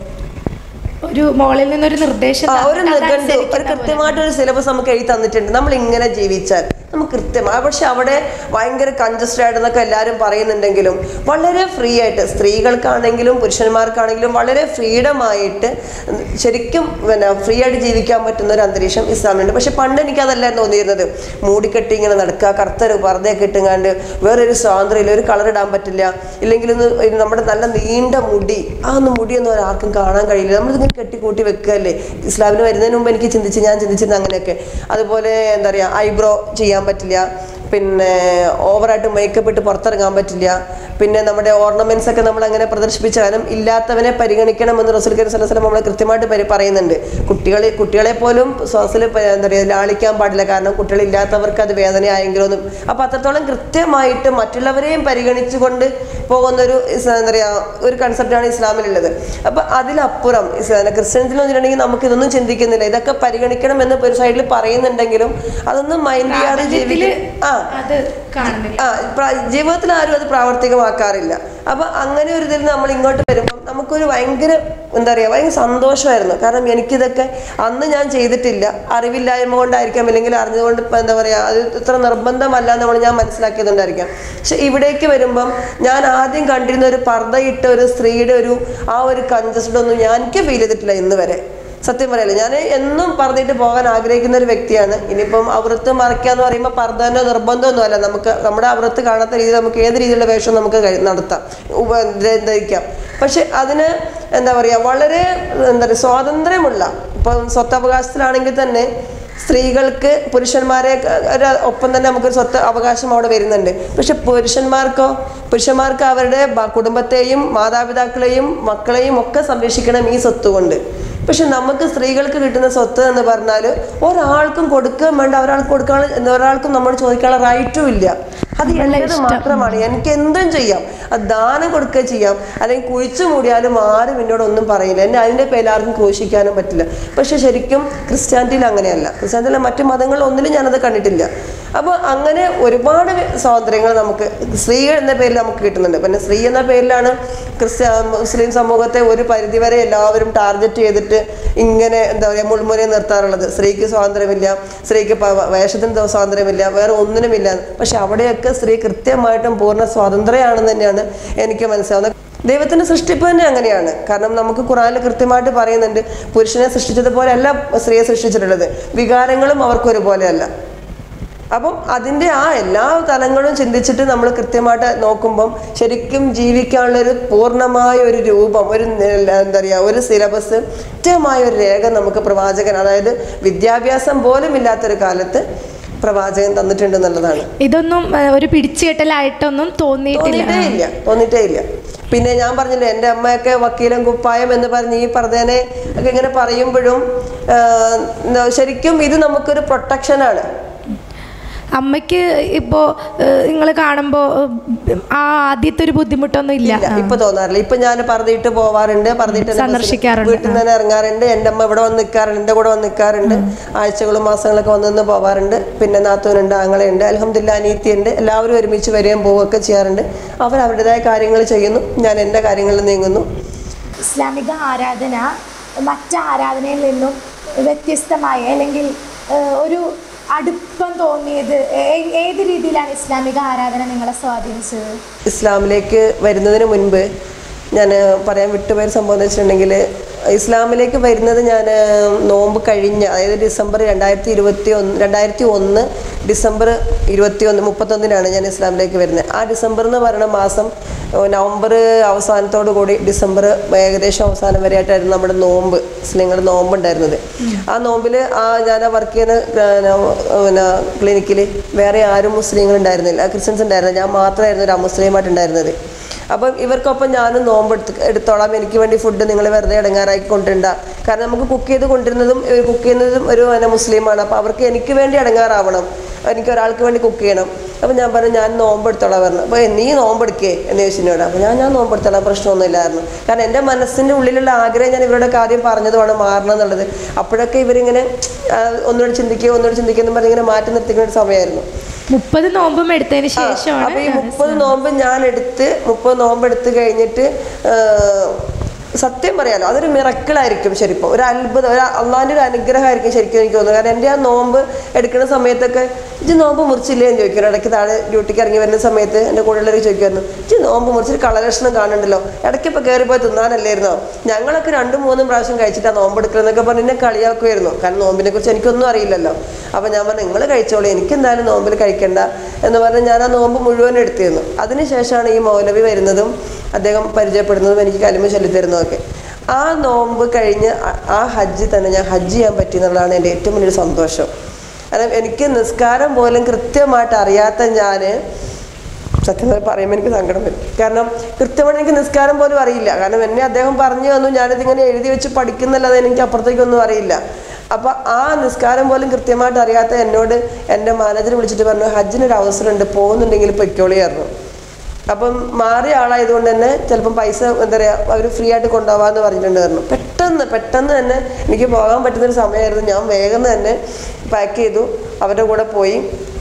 Speaker 2: ഒരു മോളിൽ നിന്നൊരു നിർദ്ദേശം,
Speaker 1: ഒരു നിഘണ്ടു, ഒരു കൃത്യമായിട്ടൊരു സിലബസ് നമുക്ക് എഴുതി തന്നിട്ടുണ്ട്. നമ്മൾ ഇങ്ങനെ ജീവിച്ചാൽ നമുക്ക് കൃത്യമായി. പക്ഷെ അവിടെ ഭയങ്കര കൺജസ്റ്റഡ് ആയിട്ടെന്നൊക്കെ എല്ലാവരും പറയുന്നുണ്ടെങ്കിലും വളരെ ഫ്രീ ആയിട്ട് സ്ത്രീകൾക്കാണെങ്കിലും പുരുഷന്മാർക്കാണെങ്കിലും വളരെ ഫ്രീഡമായിട്ട് ശരിക്കും പിന്നെ ഫ്രീ ആയിട്ട് ജീവിക്കാൻ പറ്റുന്ന ഒരു അന്തരീക്ഷം ഇസ്ലാമിലുണ്ട്. പക്ഷെ പണ്ട് എനിക്കതല്ലായിരുന്നു തോന്നിയിരുന്നത്. മൂടിക്കെട്ടി ഇങ്ങനെ നടക്കുക, കറുത്തൊരു പർദ്ദയൊക്കെ ഇട്ടുങ്ങാണ്ട് വേറൊരു സ്വാതന്ത്ര്യമില്ല, ഒരു കളർ ഇടാൻ പറ്റില്ല, ഇല്ലെങ്കിൽ ഒന്ന് നമ്മുടെ നല്ല നീണ്ട മുടി, ആ ഒന്ന് മുടിയൊന്നും ഒരാൾക്കും കാണാൻ കഴിയില്ല, നമ്മളിതിങ്ങനെ കെട്ടിക്കൂട്ടി വെക്കുകയല്ലേ. ഇസ്ലാമിൽ വരുന്നതിന് മുമ്പ് എനിക്ക് ചിന്തിച്ച് ഞാൻ ചിന്തിച്ചിരുന്നത് അങ്ങനെയൊക്കെ. അതുപോലെ എന്താ പറയുക, ഐബ്രോ ചെയ്യാൻ പറ്റില്ല, പിന്നെ ഓവറായിട്ട് മേക്കപ്പ് ഇട്ട് പുറത്തിറങ്ങാൻ പറ്റില്ല, പിന്നെ നമ്മുടെ ഓർണമെന്റ്സ് ഒക്കെ നമ്മൾ അങ്ങനെ പ്രദർശിപ്പിച്ചാലും ഇല്ലാത്തവനെ പരിഗണിക്കണമെന്ന് റസൂൽ കരീം സ്വല്ലല്ലാഹു അലൈഹി വസല്ലം നമ്മളെ കൃത്യമായിട്ട് പരി പറയുന്നുണ്ട്. കുട്ടികളെ കുട്ടികളെ പോലും ശ്വാസിൽ എന്താ പറയുക ലാളിക്കാൻ പാടില്ല, കാരണം കുട്ടികളില്ലാത്തവർക്ക് അത് വേദനയായെങ്കിലോ ഒന്നും. അപ്പം അത്രത്തോളം കൃത്യമായിട്ട് മറ്റുള്ളവരെയും പരിഗണിച്ചുകൊണ്ട് പോകുന്നൊരു എന്താ പറയുക ഒരു കൺസെപ്റ്റാണ് ഇസ്ലാമിലുള്ളത്. അപ്പം അതിലപ്പുറം ക്രിസ്ത്യൻസിൽ വന്നിട്ടുണ്ടെങ്കിൽ നമുക്ക് ഇതൊന്നും ചിന്തിക്കുന്നില്ല, ഇതൊക്കെ പരിഗണിക്കണം എന്ന് ഒരു സൈഡിൽ പറയുന്നുണ്ടെങ്കിലും അതൊന്നും മൈൻഡ് ചെയ്യാതെ ജീവിക്കും. ആ ആ ജീവിതത്തിൽ ആരും അത് പ്രാവർത്തികമാക്കാറില്ല. അപ്പൊ അങ്ങനെ ഒരു ഇതിൽ നമ്മൾ ഇങ്ങോട്ട് വരുമ്പോൾ നമുക്കൊരു ഭയങ്കര എന്താ പറയുക ഭയങ്കര സന്തോഷമായിരുന്നു. കാരണം എനിക്കിതൊക്കെ അന്ന് ഞാൻ ചെയ്തിട്ടില്ല, അറിവില്ലായ്മ കൊണ്ടായിരിക്കാം, അല്ലെങ്കിൽ അറിഞ്ഞുകൊണ്ട് ഇപ്പം എന്താ പറയുക അത് ഇത്ര നിർബന്ധമല്ല നമ്മൾ ഞാൻ മനസ്സിലാക്കിയതുകൊണ്ടായിരിക്കാം. പക്ഷെ ഇവിടേക്ക് വരുമ്പം ഞാൻ ആദ്യം കണ്ടിരുന്ന ഒരു പർദ്ദയിട്ട ഒരു സ്ത്രീയുടെ ഒരു ആ ഒരു കൺജസ്റ്റഡ് ഒന്നും ഞാൻ എനിക്ക് ഫീൽ ചെയ്തിട്ടില്ല ഇന്ന് വരെ. സത്യം പറയല്ലേ, ഞാൻ എന്നും പറഞ്ഞിട്ട് പോകാൻ ആഗ്രഹിക്കുന്ന ഒരു വ്യക്തിയാണ്. ഇനിയിപ്പം അവൃത്ത് മറയ്ക്കുക എന്ന് പറയുമ്പോൾ പർദ്ദൻ്റെ നിർബന്ധമൊന്നും അല്ല, നമുക്ക് നമ്മുടെ അവൃത്ത് കാണാത്ത രീതിയിൽ നമുക്ക് ഏത് രീതിയിലുള്ള വേഷം നമുക്ക് നടത്താം, ധരിക്കാം. പക്ഷെ അതിന് എന്താ പറയുക വളരെ എന്താ പറയുക സ്വാതന്ത്ര്യമുള്ള, ഇപ്പം സ്വത്തവകാശത്തിലാണെങ്കിൽ തന്നെ സ്ത്രീകൾക്ക് പുരുഷന്മാരെ ഒപ്പം തന്നെ നമുക്കൊരു സ്വത്ത് അവകാശം അവിടെ വരുന്നുണ്ട്. പക്ഷെ പുരുഷന്മാർക്കോ പുരുഷന്മാർക്ക് അവരുടെ കുടുംബത്തെയും മാതാപിതാക്കളെയും മക്കളെയും ഒക്കെ സംരക്ഷിക്കണം ഈ സ്വത്ത് കൊണ്ട്. പക്ഷെ നമുക്ക് സ്ത്രീകൾക്ക് കിട്ടുന്ന സ്വത്ത് എന്ന് പറഞ്ഞാൽ ഒരാൾക്കും കൊടുക്കുകയും വേണ്ട, ഒരാൾക്ക് കൊടുക്കാൻ ഒരാൾക്കും നമ്മൾ ചോദിക്കാനുള്ള റൈറ്റും ഇല്ല. അത് എൻ്റേത് മാത്രമാണ്, എനിക്ക് എന്തും ചെയ്യാം, അത് ദാനം കൊടുക്കുക ചെയ്യാം, അല്ലെങ്കിൽ കുഴിച്ചു മൂടിയാലും ആരും എന്നോട് ഒന്നും പറയില്ല, എന്നെ അതിൻ്റെ പേരിൽ ആർക്കും ക്രൂശിക്കാനും പറ്റില്ല. പക്ഷെ ശരിക്കും ക്രിസ്ത്യാനിറ്റിയിൽ അങ്ങനെയല്ല, ക്രിസ്ത്യാനിറ്റിയിലെ മറ്റു മതങ്ങളിൽ ഒന്നിലും ഞാനത് കണ്ടിട്ടില്ല. അപ്പോൾ അങ്ങനെ ഒരുപാട് സ്വാതന്ത്ര്യങ്ങൾ നമുക്ക് സ്ത്രീകൾ എന്ന പേരിൽ നമുക്ക് കിട്ടുന്നുണ്ട്. പിന്നെ സ്ത്രീ എന്ന പേരിലാണ് ക്രിസ്ത്യ മുസ്ലിം സമൂഹത്തെ ഒരു പരിധിവരെ എല്ലാവരും ടാർഗറ്റ് ചെയ്തിട്ട് ഇങ്ങനെ എന്താ പറയുക മുൾമുനയെ നിർത്താറുള്ളത്. സ്ത്രീക്ക് സ്വാതന്ത്ര്യമില്ല, സ്ത്രീക്ക് വേഷത്തിന് സ്വാതന്ത്ര്യമില്ല, വേറെ ഒന്നിനുമില്ല. പക്ഷെ അവിടെയൊക്കെ സ്ത്രീ കൃത്യമായിട്ടും പൂർണ്ണ സ്വാതന്ത്ര്യമാണെന്ന് തന്നെയാണ് എനിക്ക് മനസ്സിലാവുന്നത്. ദൈവത്തിൻ്റെ സൃഷ്ടിപ്പ് തന്നെ അങ്ങനെയാണ്. കാരണം നമുക്ക് ഖുർആനിൽ കൃത്യമായിട്ട് പറയുന്നുണ്ട്, പുരുഷനെ സൃഷ്ടിച്ചതുപോലെ അല്ല സ്ത്രീയെ സൃഷ്ടിച്ചിട്ടുള്ളത്, വികാരങ്ങളും അവർക്കൊരുപോലെയല്ല. അപ്പം അതിൻ്റെ ആ എല്ലാ തലങ്ങളും ചിന്തിച്ചിട്ട് നമ്മൾ കൃത്യമായിട്ട് നോക്കുമ്പം ശരിക്കും ജീവിക്കാനുള്ളൊരു പൂർണ്ണമായ ഒരു രൂപം, ഒരു എന്താ പറയുക ഒരു സിലബസ്, കൃത്യമായ ഒരു രേഖ നമുക്ക് പ്രവാചകൻ, അതായത് വിദ്യാഭ്യാസം പോലും ഇല്ലാത്തൊരു കാലത്ത് പ്രവാചകൻ തന്നിട്ടുണ്ട് എന്നുള്ളതാണ്.
Speaker 2: ഇതൊന്നും ഒരു പിടിച്ചുകെട്ടലായിട്ടൊന്നും തോന്നിയിട്ടേ
Speaker 1: ഇല്ല തോന്നിയിട്ടേ ഇല്ല. പിന്നെ ഞാൻ പറഞ്ഞില്ലേ, എൻ്റെ അമ്മയൊക്കെ വക്കീലും കുപ്പായം എന്ന് പറഞ്ഞ് ഈ പർദ്ദനെ ഒക്കെ ഇങ്ങനെ പറയുമ്പോഴും ശരിക്കും ഇത് നമുക്കൊരു പ്രൊട്ടക്ഷനാണ്.
Speaker 2: അമ്മയ്ക്ക് ഇപ്പോ നിങ്ങൾ കാണുമ്പോൾ ആ ആദ്യത്തെ ഒരു ബുദ്ധിമുട്ടൊന്നും ഇല്ല,
Speaker 1: ഇപ്പൊ തോന്നാറില്ല. ഇപ്പൊ ഞാൻ പറഞ്ഞിട്ട് പോവാറുണ്ട്, പറഞ്ഞിട്ട്
Speaker 2: സന്ദർശിക്കാറുണ്ട്,
Speaker 1: വീട്ടിൽ നിന്ന് തന്നെ ഇറങ്ങാറുണ്ട്. എൻ്റെ അമ്മ ഇവിടെ വന്ന് നിൽക്കാറുണ്ട്, എൻ്റെ കൂടെ വന്ന് നിൽക്കാറുണ്ട്, ആഴ്ചകളും മാസങ്ങളൊക്കെ വന്നു പോവാറുണ്ട്. പിന്നെ നാത്തൂനുണ്ട്, ആങ്ങളയുണ്ട്, അൽഹംദുലില്ലാ അനീത്തിയുണ്ട്. എല്ലാവരും ഒരുമിച്ച് വരികയും പോവുകയൊക്കെ ചെയ്യാറുണ്ട്. അവർ അവരുടേതായ കാര്യങ്ങൾ ചെയ്യുന്നു, ഞാൻ എൻ്റെ കാര്യങ്ങളിൽ നീങ്ങുന്നു.
Speaker 2: ഇസ്ലാമിക ആരാധന മറ്റ് ആരാധനയിൽ നിന്നും വ്യത്യസ്തമായ അല്ലെങ്കിൽ ഒരു അടുപ്പം തോന്നിയത് ഏത് രീതിയിലാണ് ഇസ്ലാമിക ആരാധന നിങ്ങളെ സ്വാധീനിച്ചത്?
Speaker 1: ഇസ്ലാമിലേക്ക് വരുന്നതിന് മുൻപ് ഞാൻ പറയാൻ വിട്ടുപോയ സംഭവം എന്ന് വെച്ചിട്ടുണ്ടെങ്കിൽ ഇസ്ലാമിലേക്ക് വരുന്നത് ഞാൻ നോമ്പ് കഴിഞ്ഞ, അതായത് ഡിസംബർ രണ്ടായിരത്തി ഇരുപത്തി ഒന്ന് രണ്ടായിരത്തി ഒന്ന് ഡിസംബർ ഇരുപത്തി ഒന്ന് മുപ്പത്തൊന്നിനാണ് ഞാൻ ഇസ്ലാമിലേക്ക് വരുന്നത്. ആ ഡിസംബർ എന്ന് പറയുന്ന മാസം നവംബർ അവസാനത്തോടു കൂടി ഡിസംബർ ഏകദേശം അവസാനം വരെയായിട്ടായിരുന്നു നമ്മുടെ നോമ്പ്, മുസ്ലിങ്ങളുടെ നോമ്പ് ഉണ്ടായിരുന്നത്. ആ നോമ്പിൽ ആ ഞാൻ വർക്ക് ചെയ്യുന്ന പിന്നെ ക്ലിനിക്കിൽ വേറെ ആരും മുസ്ലിങ്ങൾ ഉണ്ടായിരുന്നില്ല, ക്രിസ്ത്യൻസ് ഉണ്ടായിരുന്നില്ല. ഞാൻ മാത്രമായിരുന്നു ഒരു അമുസ്ലിമായിട്ടുണ്ടായിരുന്നത്. അപ്പം ഇവർക്കൊപ്പം ഞാനും നോമ്പ് എടുത്ത് എടുത്തോളാം, എനിക്ക് വേണ്ടി ഫുഡ് നിങ്ങൾ വെറുതെ ഇടങ്ങാറാക്കി കൊണ്ടുവരണ്ട. കാരണം നമുക്ക് കുക്ക് ചെയ്ത് കൊണ്ടിരുന്നതും കുക്ക് ചെയ്യുന്നതും ഒരു പിന്നെ മുസ്ലിമാണ്. അപ്പോൾ അവർക്ക് എനിക്ക് വേണ്ടി ഇടങ്ങാറാവണം, എനിക്ക് ഒരാൾക്ക് വേണ്ടി കുക്ക് ചെയ്യണം. അപ്പം ഞാൻ പറഞ്ഞു ഞാൻ നോമ്പ് എടുത്തോളാം പറഞ്ഞു. അപ്പോൾ നീ നോമ്പെടുക്കേ എന്ന് ചോദിച്ചിനോട്. അപ്പോൾ ഞാൻ ഞാൻ നോമ്പ് എടുത്തോളാം, പ്രശ്നമൊന്നും ഇല്ലായിരുന്നു. കാരണം എൻ്റെ മനസ്സിൻ്റെ ഉള്ളിലുള്ള ആഗ്രഹം ഞാൻ ഇവരുടെ കാര്യം പറഞ്ഞതുമാണ് മാറണം എന്നുള്ളത്. അപ്പോഴൊക്കെ ഇവരിങ്ങനെ ഒന്നുകൂടി ചിന്തിക്കുക ഒന്നുകൂടി ചിന്തിക്കുക എന്ന് പറഞ്ഞ് ഇങ്ങനെ മാറ്റി നിർത്തിക്കുന്ന ഒരു സമയമായിരുന്നു.
Speaker 2: മുപ്പത് നോമ്പും എടുത്തതിന് ശേഷമാണ്.
Speaker 1: അപ്പൊ ഈ മുപ്പത് നോമ്പ് ഞാൻ എടുത്ത് മുപ്പത് നോമ്പ് എടുത്ത് കഴിഞ്ഞിട്ട് സത്യം പറയാലോ അതൊരു മിറക്കിളായിരിക്കും ശരിക്കും, ഒരു അത്ഭുതം, ഒരു അള്ളാന്റെ ഒരു അനുഗ്രഹമായിരിക്കും ശരിക്കും എനിക്ക് തോന്നുന്നു. കാരണം എൻ്റെ ആ നോമ്പ് എടുക്കുന്ന സമയത്തൊക്കെ ഇത് നോമ്പ് മുറിച്ചില്ലേ എന്ന് ചോദിക്കുന്നു. ഇടയ്ക്ക് താഴെ ഡ്യൂട്ടിക്ക് ഇറങ്ങി വരുന്ന സമയത്ത് എൻ്റെ കൂടെയുള്ളവർ ചോദിക്കുമായിരുന്നു, ഇത് നോമ്പ് മുറിച്ചിട്ട് കളലക്ഷണം കാണുന്നുണ്ടല്ലോ, ഇടയ്ക്ക് ഇപ്പോൾ കയറിപ്പോയി തിന്നാനല്ലായിരുന്നോ? ഞങ്ങളൊക്കെ രണ്ടും മൂന്നും പ്രാവശ്യം കഴിച്ചിട്ടാണ് നോമ്പ് എടുക്കണമെന്നൊക്കെ പറഞ്ഞ് എന്നെ കളിയാക്കുമായിരുന്നു. കാരണം നോമ്പിനെ കുറിച്ച് എനിക്കൊന്നും അറിയില്ലല്ലോ. അപ്പം ഞാൻ പറഞ്ഞു നിങ്ങൾ കഴിച്ചോളൂ, എനിക്ക് എന്തായാലും നോമ്പിൽ കഴിക്കണ്ട എന്ന് പറഞ്ഞ് ഞാൻ ആ നോമ്പ് മുഴുവൻ എടുത്തിരുന്നു. അതിനുശേഷമാണ് ഈ മൗലവി വരുന്നതും അദ്ദേഹം പരിചയപ്പെടുന്നതും എനിക്ക് കലിമ ചൊല്ലിത്തരുന്നതൊക്കെ. ആ നോമ്പ് കഴിഞ്ഞ് ആ ഹജ്ജ് തന്നെ ഞാൻ ഹജ്ജ് ചെയ്യാൻ പറ്റി എന്നുള്ളതാണ് എൻ്റെ ഏറ്റവും വലിയൊരു സന്തോഷം. കാരണം എനിക്ക് നിസ്കാരം പോലും കൃത്യമായിട്ട് അറിയാത്ത ഞാൻ സത്യം പറയുമ്പോൾ എനിക്ക് സങ്കടം വരും. കാരണം കൃത്യമായിട്ട് എനിക്ക് നിസ്കാരം പോലും അറിയില്ല. കാരണം എന്നെ അദ്ദേഹം പറഞ്ഞു തന്നു, ഞാനിതിങ്ങനെ എഴുതി വെച്ച് പഠിക്കുന്നല്ലാതെ എനിക്ക് അപ്പുറത്തേക്കൊന്നും അറിയില്ല. അപ്പം ആ നിസ്കാരം പോലും കൃത്യമായിട്ട് അറിയാത്ത എന്നോട് എൻ്റെ മാനേജർ വിളിച്ചിട്ട് പറഞ്ഞു ഹജ്ജിനൊരു അവസരമുണ്ട്, പോകുന്നുണ്ടെങ്കിൽ പൊയ്ക്കോളിയായിരുന്നു. അപ്പം മാറിയ ആളായതുകൊണ്ട് തന്നെ ചിലപ്പം പൈസ എന്താ പറയുക അവർ ഫ്രീ ആയിട്ട് കൊണ്ടുപോകാമെന്ന് പറഞ്ഞിട്ടുണ്ടായിരുന്നു. പെട്ടെന്ന് പെട്ടെന്ന് തന്നെ എനിക്ക് പോകാൻ പറ്റുന്നൊരു സമയമായിരുന്നു. ഞാൻ വേഗം തന്നെ പാക്ക് ചെയ്തു, അവരുടെ കൂടെ പോയി.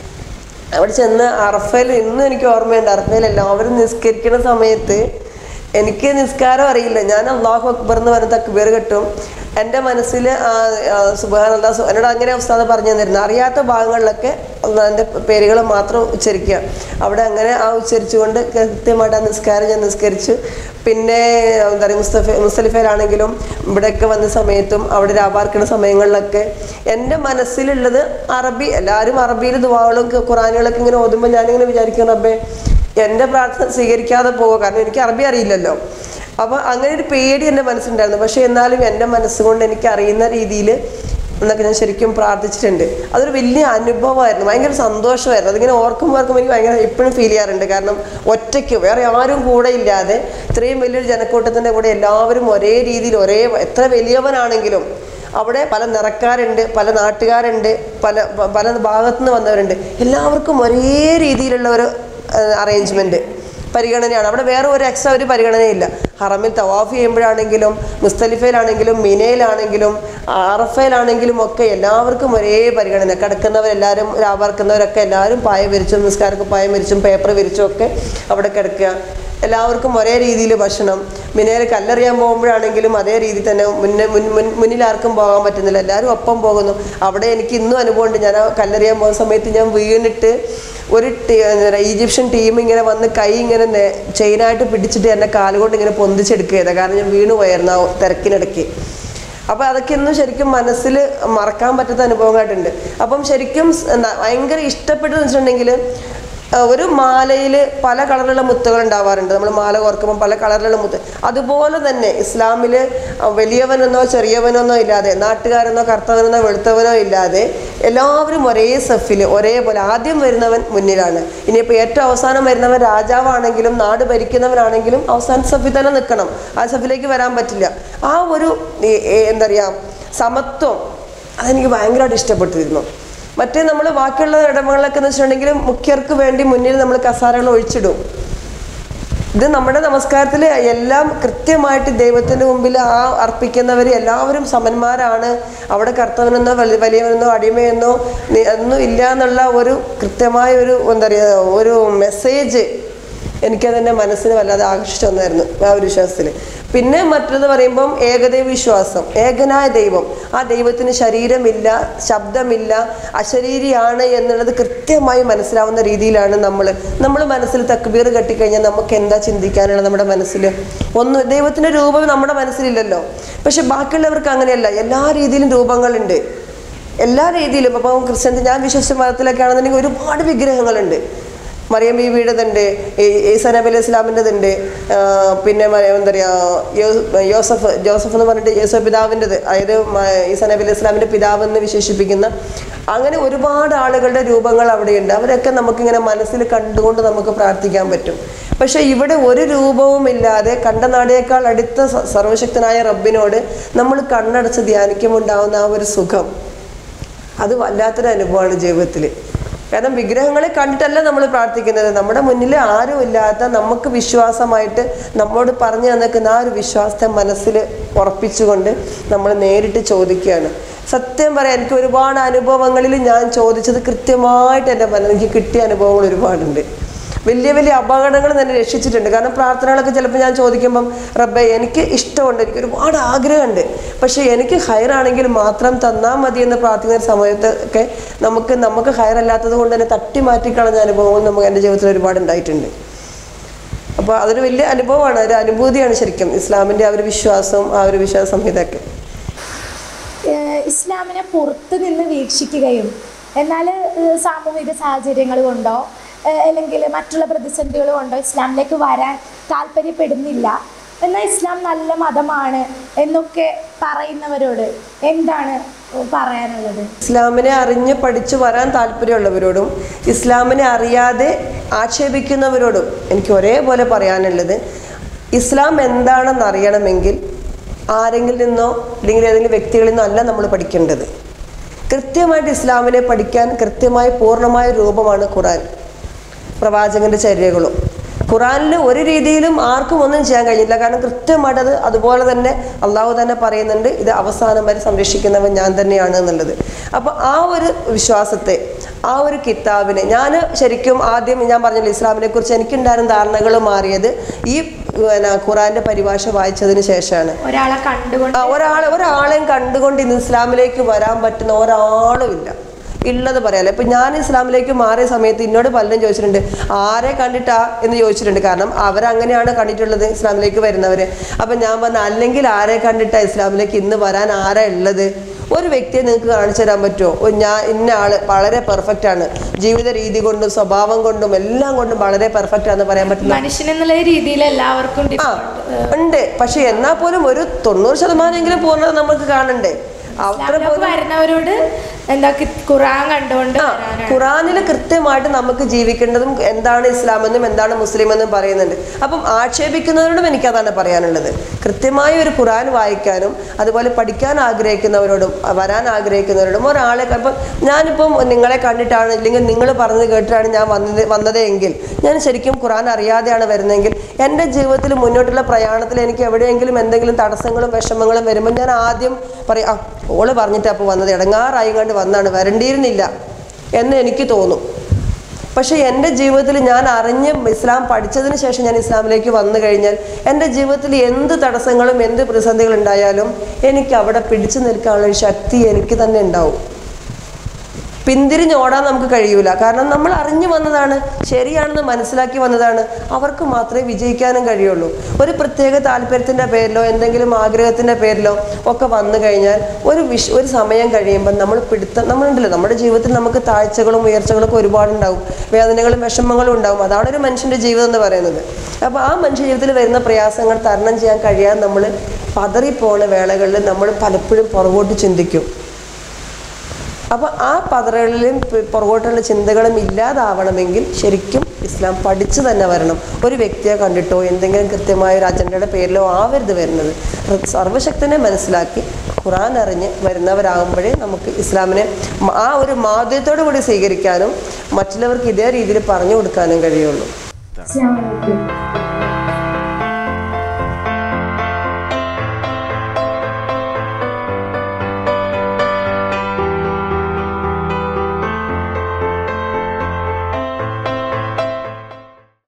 Speaker 1: അവിടെ ചെന്ന് അറഫയിൽ ഇന്നും എനിക്ക് ഓർമ്മയുണ്ട്, അറഫയിൽ എല്ലാവരും നിസ്കരിക്കുന്ന സമയത്ത് എനിക്ക് നിസ്കാരം അറിയില്ല. ഞാൻ അല്ലാഹു അക്ബർ എന്ന് പറഞ്ഞ തക്ബീർ കെട്ടും. എൻ്റെ മനസ്സിൽ സുബ്ഹാനല്ലാഹ് എന്നോട് അങ്ങനെ ഉസ്താദ് പറഞ്ഞു തന്നിരുന്നു. അറിയാത്ത ഭാഗങ്ങളിലൊക്കെ എൻ്റെ പേരുകൾ മാത്രം ഉച്ചരിക്കുക. അവിടെ അങ്ങനെ ആ ഉച്ചരിച്ചുകൊണ്ട് കൃത്യമായിട്ട് ആ നിസ്കാരം ഞാൻ നിസ്കരിച്ചു. പിന്നെ എന്താ പറയുക മുസ്തഫ മുസ്തലിഫയിലാണെങ്കിലും ഇവിടെയൊക്കെ വന്ന സമയത്തും അവിടെ രാപാർക്കുന്ന സമയങ്ങളിലൊക്കെ എൻ്റെ മനസ്സിലുള്ളത് അറബി, എല്ലാവരും അറബിയിൽ ദുആകളും ഖുറാനുകളൊക്കെ ഇങ്ങനെ ഓതുമ്പോൾ ഞാനിങ്ങനെ വിചാരിക്കും റബ്ബേ എൻ്റെ പ്രാർത്ഥന സ്വീകരിക്കാതെ പോകുക, കാരണം എനിക്ക് അറബി അറിയില്ലല്ലോ. അപ്പോൾ അങ്ങനെ ഒരു പേടി എൻ്റെ മനസ്സിലുണ്ടായിരുന്നു. പക്ഷേ എന്നാലും എൻ്റെ മനസ്സുകൊണ്ട് എനിക്ക് അറിയുന്ന രീതിയിൽ എന്നൊക്കെ ഞാൻ ശരിക്കും പ്രാർത്ഥിച്ചിട്ടുണ്ട്. അതൊരു വലിയ അനുഭവമായിരുന്നു, ഭയങ്കര സന്തോഷമായിരുന്നു. അതിങ്ങനെ ഓർക്കുമ്പോൾ ഓർക്കുമ്പോൾ എനിക്ക് ഭയങ്കര ഇപ്പോഴും ഫീൽ ചെയ്യാറുണ്ട്. കാരണം ഒറ്റയ്ക്ക് വേറെ ആരും കൂടെ ഇല്ലാതെ ഇത്രയും വലിയൊരു ജനക്കൂട്ടത്തിൻ്റെ കൂടെ എല്ലാവരും ഒരേ രീതിയിൽ ഒരേ എത്ര വലിയവനാണെങ്കിലും അവിടെ പല നിറക്കാരുണ്ട്, പല നാട്ടുകാരുണ്ട്, പല പല ഭാഗത്തു നിന്ന് വന്നവരുണ്ട്, എല്ലാവർക്കും ഒരേ രീതിയിലുള്ള ഒരു അറേഞ്ച്മെൻറ്റ് പരിഗണനയാണ്. അവിടെ വേറെ ഒരു എക്സ്ട്രാ ഒരു പരിഗണനയില്ല. ഹറമിൽ തവാഫ് ചെയ്യുമ്പോഴാണെങ്കിലും മുസ്തലിഫയിലാണെങ്കിലും മിനയിലാണെങ്കിലും അറഫയിലാണെങ്കിലും ഒക്കെ എല്ലാവർക്കും ഒരേ പരിഗണന. കിടക്കുന്നവരെല്ലാവരും രാപാർക്കുന്നവരൊക്കെ എല്ലാവരും പായ വിരിച്ചും നിസ്കാരക്ക് പായ വിരിച്ചും പേപ്പർ വിരിച്ചും ഒക്കെ അവിടെ കിടക്കുക. എല്ലാവർക്കും ഒരേ രീതിയിൽ ഭക്ഷണം. മിനയിൽ കല്ലെറിയാൻ പോകുമ്പോഴാണെങ്കിലും അതേ രീതിയിൽ തന്നെ മുന്നേ മുൻ മുൻ മുന്നിലാർക്കും പോകാൻ പറ്റുന്നില്ല, എല്ലാവരും ഒപ്പം പോകുന്നു. അവിടെ എനിക്ക് ഇന്നും അനുഭവമുണ്ട്. ഞാൻ ആ കല്ലെറിയാൻ പോകുന്ന സമയത്ത് ഞാൻ വീണിട്ട് ഒരു ടീ ഈജിപ്ഷ്യൻ ടീം ഇങ്ങനെ വന്ന് കൈ ഇങ്ങനെ ചെയിനായിട്ട് പിടിച്ചിട്ട് എന്നെ കാലുകൊണ്ട് ഇങ്ങനെ പൊന്തിച്ചെടുക്കുകയത്. കാരണം ഞാൻ വീണു പോയായിരുന്നു ആ തിരക്കിനിടയ്ക്ക്. അപ്പോൾ അതൊക്കെ ഇന്നും ശരിക്കും മനസ്സിൽ മറക്കാൻ പറ്റാത്ത അനുഭവങ്ങളായിട്ടുണ്ട്. അപ്പം ശരിക്കും എന്താ ഭയങ്കര ഇഷ്ടപ്പെട്ടെന്ന് വെച്ചിട്ടുണ്ടെങ്കിൽ ഒരു മാലയിൽ പല കളറിലുള്ള മുത്തുകൾ ഉണ്ടാവാറുണ്ട്. നമ്മൾ മാല കോർക്കുമ്പോൾ പല കളറിലുള്ള മുത്ത്. അതുപോലെ തന്നെ ഇസ്ലാമിൽ വലിയവനെന്നോ ചെറിയവനെന്നോ ഇല്ലാതെ, നാട്ടുകാരെന്നോ കറുത്തവനെന്നോ വെളുത്തവനോ ഇല്ലാതെ എല്ലാവരും ഒരേ സഫിൽ ഒരേപോലെ ആദ്യം വരുന്നവൻ മുന്നിലാണ്. ഇനിയിപ്പോൾ ഏറ്റവും അവസാനം വരുന്നവൻ രാജാവാണെങ്കിലും നാട് ഭരിക്കുന്നവനാണെങ്കിലും അവസാന സഫിൽ തന്നെ നിൽക്കണം, ആ സഫിലേക്ക് വരാൻ പറ്റില്ല. ആ ഒരു എന്താ പറയുക സമത്വം അതെനിക്ക് ഭയങ്കരമായിട്ട് ഇഷ്ടപ്പെട്ടിരുന്നു. മറ്റേ നമ്മൾ ബാക്കിയുള്ള ഇടങ്ങളിലൊക്കെ എന്ന് വെച്ചിട്ടുണ്ടെങ്കിൽ മുഖ്യർക്ക് വേണ്ടി മുന്നിൽ നമ്മൾ കസാരകൾ ഒഴിച്ചിടും. ഇത് നമ്മുടെ നമസ്കാരത്തിൽ എല്ലാം കൃത്യമായിട്ട് ദൈവത്തിൻ്റെ മുമ്പിൽ ആ അർപ്പിക്കുന്നവർ എല്ലാവരും സമന്മാരാണ്. അവിടെ കർത്തവനെന്നോ വലി വലിയവനെന്നോ അടിമയെന്നോ ഒന്നും ഇല്ല എന്നുള്ള ഒരു കൃത്യമായ ഒരു എന്താ പറയുക ഒരു മെസ്സേജ് എനിക്കതെൻ്റെ മനസ്സിന് വല്ലാതെ ആകർഷിച്ചു വന്നായിരുന്നു ആ ഒരു വിശ്വാസത്തിൽ. പിന്നെ മറ്റൊന്ന് പറയുമ്പം ഏകദൈവ വിശ്വാസം, ഏകനായ ദൈവം, ആ ദൈവത്തിന് ശരീരമില്ല, ശബ്ദമില്ല, അശരീരിയാണ് എന്നുള്ളത് കൃത്യമായി മനസ്സിലാവുന്ന രീതിയിലാണ് നമ്മൾ നമ്മൾ മനസ്സിൽ തക്ബീർ കെട്ടിക്കഴിഞ്ഞാൽ നമുക്ക് എന്താ ചിന്തിക്കാനുള്ള നമ്മുടെ മനസ്സിൽ ഒന്ന് ദൈവത്തിൻ്റെ രൂപം നമ്മുടെ മനസ്സിലില്ലല്ലോ. പക്ഷെ ബാക്കിയുള്ളവർക്ക് അങ്ങനെയല്ല, എല്ലാ രീതിയിലും രൂപങ്ങളുണ്ട്, എല്ലാ രീതിയിലും. അപ്പം ക്രിസ്ത്യൻ ഞാൻ വിശ്വസിച്ച മതത്തിലൊക്കെ ആണെന്നുണ്ടെങ്കിൽ ഒരുപാട് വിഗ്രഹങ്ങളുണ്ട്. മറിയം ബീവിയുടേതുണ്ട്, ഈസാ നബി അലൈഹി ഇസ്ലാമിൻ്റെതുണ്ട്, പിന്നെ എന്താ പറയുക യോസഫ് ജോസഫ് എന്ന് പറഞ്ഞിട്ട് യേശു പിതാവിൻ്റെത്, അതായത് ഈസാ നബി അലൈഹി ഇസ്ലാമിൻ്റെ പിതാവ് എന്ന് വിശേഷിപ്പിക്കുന്ന അങ്ങനെ ഒരുപാട് ആളുകളുടെ രൂപങ്ങൾ അവിടെയുണ്ട്. അവരൊക്കെ നമുക്കിങ്ങനെ മനസ്സിൽ കണ്ടുകൊണ്ട് നമുക്ക് പ്രാർത്ഥിക്കാൻ പറ്റും. പക്ഷെ ഇവിടെ ഒരു രൂപവും ഇല്ലാതെ കണ്ടനാടിയേക്കാൾ അടുത്ത സർവശക്തനായ റബ്ബിനോട് നമ്മൾ കണ്ണടച്ച് ധ്യാനിക്കുമുണ്ടാവുന്ന ആ ഒരു സുഖം, അത് വല്ലാത്തൊരു അനുഭവമാണ് ജീവിതത്തിൽ. കാരണം വിഗ്രഹങ്ങളെ കണ്ടിട്ടല്ല നമ്മൾ പ്രാർത്ഥിക്കുന്നത്, നമ്മുടെ മുന്നിൽ ആരും ഇല്ലാത്ത നമുക്ക് വിശ്വാസമായിട്ട് നമ്മോട് പറഞ്ഞു തന്നിരിക്കുന്ന ആ ഒരു വിശ്വാസത്തെ മനസ്സിൽ ഉറപ്പിച്ചുകൊണ്ട് നമ്മൾ നേരിട്ട് ചോദിക്കുകയാണ്. സത്യം പറയാം, എനിക്ക് ഒരുപാട് അനുഭവങ്ങളിൽ ഞാൻ ചോദിച്ചത് കൃത്യമായിട്ട് എൻ്റെ മനസ്സിൽ എനിക്ക് കിട്ടിയ അനുഭവങ്ങൾ ഒരുപാടുണ്ട്. വലിയ വലിയ അപകടങ്ങൾ തന്നെ രക്ഷിച്ചിട്ടുണ്ട്. കാരണം പ്രാർത്ഥനകളൊക്കെ ചിലപ്പോൾ ഞാൻ ചോദിക്കുമ്പം റബ്ബേ എനിക്ക് ഇഷ്ടമുണ്ട്, എനിക്ക് ഒരുപാട് ആഗ്രഹമുണ്ട്, പക്ഷേ എനിക്ക് ഹയറാണെങ്കിൽ മാത്രം തന്നാൽ മതി എന്ന് പ്രാർത്ഥിക്കുന്ന സമയത്ത് ഒക്കെ നമുക്ക് നമുക്ക് ഹയറല്ലാത്തത് കൊണ്ട് തന്നെ തട്ടി മാറ്റിക്കളഞ്ഞ അനുഭവങ്ങൾ നമുക്ക് എൻ്റെ ജീവിതത്തിൽ ഒരുപാട് ഉണ്ടായിട്ടുണ്ട്. അപ്പോൾ അതൊരു വലിയ അനുഭവമാണ്, ഒരു അനുഭൂതിയാണ് ശരിക്കും ഇസ്ലാമിൻ്റെ ആ ഒരു വിശ്വാസവും ആ ഒരു വിശ്വാസ സംഹിതയൊക്കെ.
Speaker 2: ഇസ്ലാമിനെ പുറത്ത് നിന്ന് വീക്ഷിക്കുകയും എന്നാൽ സാമൂഹിക സാഹചര്യങ്ങൾ കൊണ്ടോ അല്ലെങ്കിൽ മറ്റുള്ള പ്രതിസന്ധികൾ കൊണ്ടോ ഇസ്ലാമിലേക്ക് വരാൻ താല്പര്യപ്പെടുന്നില്ല, എന്നാൽ ഇസ്ലാം നല്ല മതമാണ് എന്നൊക്കെ പറയുന്നവരോട് എന്താണ് പറയാനുള്ളത്?
Speaker 1: ഇസ്ലാമിനെ അറിഞ്ഞ് പഠിച്ചു വരാൻ താല്പര്യമുള്ളവരോടും ഇസ്ലാമിനെ അറിയാതെ ആക്ഷേപിക്കുന്നവരോടും എനിക്ക് ഒരേപോലെ പറയാനുള്ളത്, ഇസ്ലാം എന്താണെന്ന് അറിയണമെങ്കിൽ ആരെങ്കിലും നിന്നോ അല്ലെങ്കിൽ ഏതെങ്കിലും വ്യക്തികളിൽ നിന്നോ അല്ല നമ്മൾ പഠിക്കേണ്ടത്. കൃത്യമായിട്ട് ഇസ്ലാമിനെ പഠിക്കാൻ കൃത്യമായ പൂർണ്ണമായ രൂപമാണ് ഖുർആൻ, പ്രവാചകന്റെ ചര്യകളും. ഖുറാനിൽ ഒരു രീതിയിലും ആർക്കും ഒന്നും ചെയ്യാൻ കഴിയില്ല. കാരണം കൃത്യമായിട്ടത് അതുപോലെ തന്നെ അള്ളാഹു തന്നെ പറയുന്നുണ്ട്, ഇത് അവസാനം വരെ സംരക്ഷിക്കുന്നവൻ ഞാൻ തന്നെയാണ് എന്നുള്ളത്. അപ്പോൾ ആ ഒരു വിശ്വാസത്തെ, ആ ഒരു കിതാബിനെ ഞാൻ ശരിക്കും ആദ്യം ഞാൻ പറഞ്ഞല്ലോ ഇസ്ലാമിനെ കുറിച്ച് എനിക്കുണ്ടായിരുന്ന ധാരണകൾ മാറിയത് ഈ ഖുറാന്റെ പരിഭാഷ വായിച്ചതിന് ശേഷമാണ്.
Speaker 2: ഒരാളെ കണ്ടുകൊണ്ട്
Speaker 1: ഒരാളെ ഒരാളെയും കണ്ടുകൊണ്ട് ഇന്ന് ഇസ്ലാമിലേക്ക് വരാൻ പറ്റുന്ന ഒരാളും ഇല്ല, ഉള്ളത് പറയാലോ. ഇപ്പം ഞാൻ ഇസ്ലാമിലേക്ക് മാറിയ സമയത്ത് എന്നോട് പലരും ചോദിച്ചിട്ടുണ്ട് ആരെ കണ്ടിട്ടാ എന്ന് ചോദിച്ചിട്ടുണ്ട്. കാരണം അവരങ്ങനെയാണ് കണ്ടിട്ടുള്ളത് ഇസ്ലാമിലേക്ക് വരുന്നവര്. അപ്പം ഞാൻ പറഞ്ഞ അല്ലെങ്കിൽ ആരെ കണ്ടിട്ടാ ഇസ്ലാമിലേക്ക് ഇന്ന് വരാൻ ആരാ ഉള്ളത്? ഒരു വ്യക്തിയെ നിങ്ങൾക്ക് കാണിച്ചു തരാൻ പറ്റുമോ? ഞാൻ ഇന്ന ആള് വളരെ പെർഫെക്റ്റ് ആണ്, ജീവിത രീതി കൊണ്ടും സ്വഭാവം കൊണ്ടും എല്ലാം കൊണ്ടും വളരെ പെർഫെക്റ്റ് ആണെന്ന് പറയാൻ പറ്റില്ല.
Speaker 2: മനുഷ്യൻ എന്നുള്ള രീതിയിൽ എല്ലാവർക്കും
Speaker 1: ആ ഉണ്ട്. പക്ഷെ എന്നാൽ പോലും ഒരു തൊണ്ണൂറ് ശതമാനമെങ്കിലും പൂർണ്ണത നമുക്ക് കാണണ്ടേ? അത്ര
Speaker 2: വരുന്നവരോട് എന്താ ഖുറാൻ കണ്ടുകൊണ്ട്
Speaker 1: ഖുറാനിൽ കൃത്യമായിട്ട് നമുക്ക് ജീവിക്കേണ്ടതും എന്താണ് ഇസ്ലാമെന്നും എന്താണ് മുസ്ലിം എന്നും പറയുന്നുണ്ട്. അപ്പം ആക്ഷേപിക്കുന്നവരോടും എനിക്കതാണ് പറയാനുള്ളത്. കൃത്യമായ ഒരു ഖുറാൻ വായിക്കാനും അതുപോലെ പഠിക്കാൻ ആഗ്രഹിക്കുന്നവരോടും വരാൻ ആഗ്രഹിക്കുന്നവരോടും ഒരാളെ ഇപ്പം ഞാനിപ്പം നിങ്ങളെ കണ്ടിട്ടാണ് അല്ലെങ്കിൽ നിങ്ങൾ പറഞ്ഞത് കേട്ടിട്ടാണ് ഞാൻ വന്നത് വന്നതെങ്കിൽ ഞാൻ ശരിക്കും ഖുറാൻ അറിയാതെയാണ് വരുന്നതെങ്കിൽ എൻ്റെ ജീവിതത്തിൽ മുന്നോട്ടുള്ള പ്രയാണത്തിൽ എനിക്ക് എവിടെയെങ്കിലും എന്തെങ്കിലും തടസ്സങ്ങളും വിഷമങ്ങളും വരുമ്പോൾ ഞാൻ ആദ്യം പറയും ആ ഓള് പറഞ്ഞിട്ട് അപ്പോൾ വന്നത് ഇടങ്ങാറായി കണ്ട് വന്നാണ്, വരണ്ടിയിരുന്നില്ല എന്ന് എനിക്ക് തോന്നും. പക്ഷേ എൻ്റെ ജീവിതത്തിൽ ഞാൻ അറിഞ്ഞ് ഇസ്ലാം പഠിച്ചതിന് ശേഷം ഞാൻ ഇസ്ലാമിലേക്ക് വന്നു കഴിഞ്ഞാൽ എൻ്റെ ജീവിതത്തിൽ എന്ത് തടസ്സങ്ങളും എന്ത് പ്രതിസന്ധികൾ ഉണ്ടായാലും എനിക്ക് അവിടെ പിടിച്ചു നിൽക്കാനുള്ള ഒരു ശക്തി എനിക്ക് തന്നെ ഉണ്ടാവും. പിന്തിരിഞ്ഞോടാൻ നമുക്ക് കഴിയൂല. കാരണം നമ്മൾ അറിഞ്ഞു വന്നതാണ്, ശരിയാണെന്ന് മനസ്സിലാക്കി വന്നതാണ്. അവർക്ക് മാത്രമേ വിജയിക്കാനും കഴിയുള്ളൂ. ഒരു പ്രത്യേക താല്പര്യത്തിൻ്റെ പേരിലോ എന്തെങ്കിലും ആഗ്രഹത്തിൻ്റെ പേരിലോ ഒക്കെ വന്നു കഴിഞ്ഞാൽ ഒരു വിഷ ഒരു സമയം കഴിയുമ്പോൾ നമ്മൾ പിടുത്തം നമ്മളുണ്ടല്ലോ, നമ്മുടെ ജീവിതത്തിൽ നമുക്ക് താഴ്ചകളും ഉയർച്ചകളൊക്കെ ഒരുപാടുണ്ടാവും, വേദനകളും വിഷമങ്ങളും ഉണ്ടാവും. അതാണ് ഒരു മനുഷ്യൻ്റെ ജീവിതം എന്ന് പറയുന്നത്. അപ്പോൾ ആ മനുഷ്യ ജീവിതത്തിൽ വരുന്ന പ്രയാസങ്ങൾ തരണം ചെയ്യാൻ കഴിയാൻ നമ്മൾ പതറിപ്പോണ വേളകളിൽ നമ്മൾ പലപ്പോഴും പുറകോട്ട് ചിന്തിക്കും. അപ്പോൾ ആ പതറകളിലും പുറകോട്ടുള്ള ചിന്തകളും ഇല്ലാതാവണമെങ്കിൽ ശരിക്കും ഇസ്ലാം പഠിച്ചു തന്നെ വരണം. ഒരു വ്യക്തിയെ കണ്ടിട്ടോ എന്തെങ്കിലും കൃത്യമായ ഒരു അജണ്ടയുടെ പേരിലോ ആവരുത് വരുന്നത്. സർവശക്തനെ മനസ്സിലാക്കി ഖുറാൻ അറിഞ്ഞ് വരുന്നവരാകുമ്പോഴേ നമുക്ക് ഇസ്ലാമിനെ ആ ഒരു മാധുര്യത്തോടു കൂടി സ്വീകരിക്കാനും മറ്റുള്ളവർക്ക് ഇതേ രീതിയിൽ പറഞ്ഞു കൊടുക്കാനും കഴിയുള്ളൂ.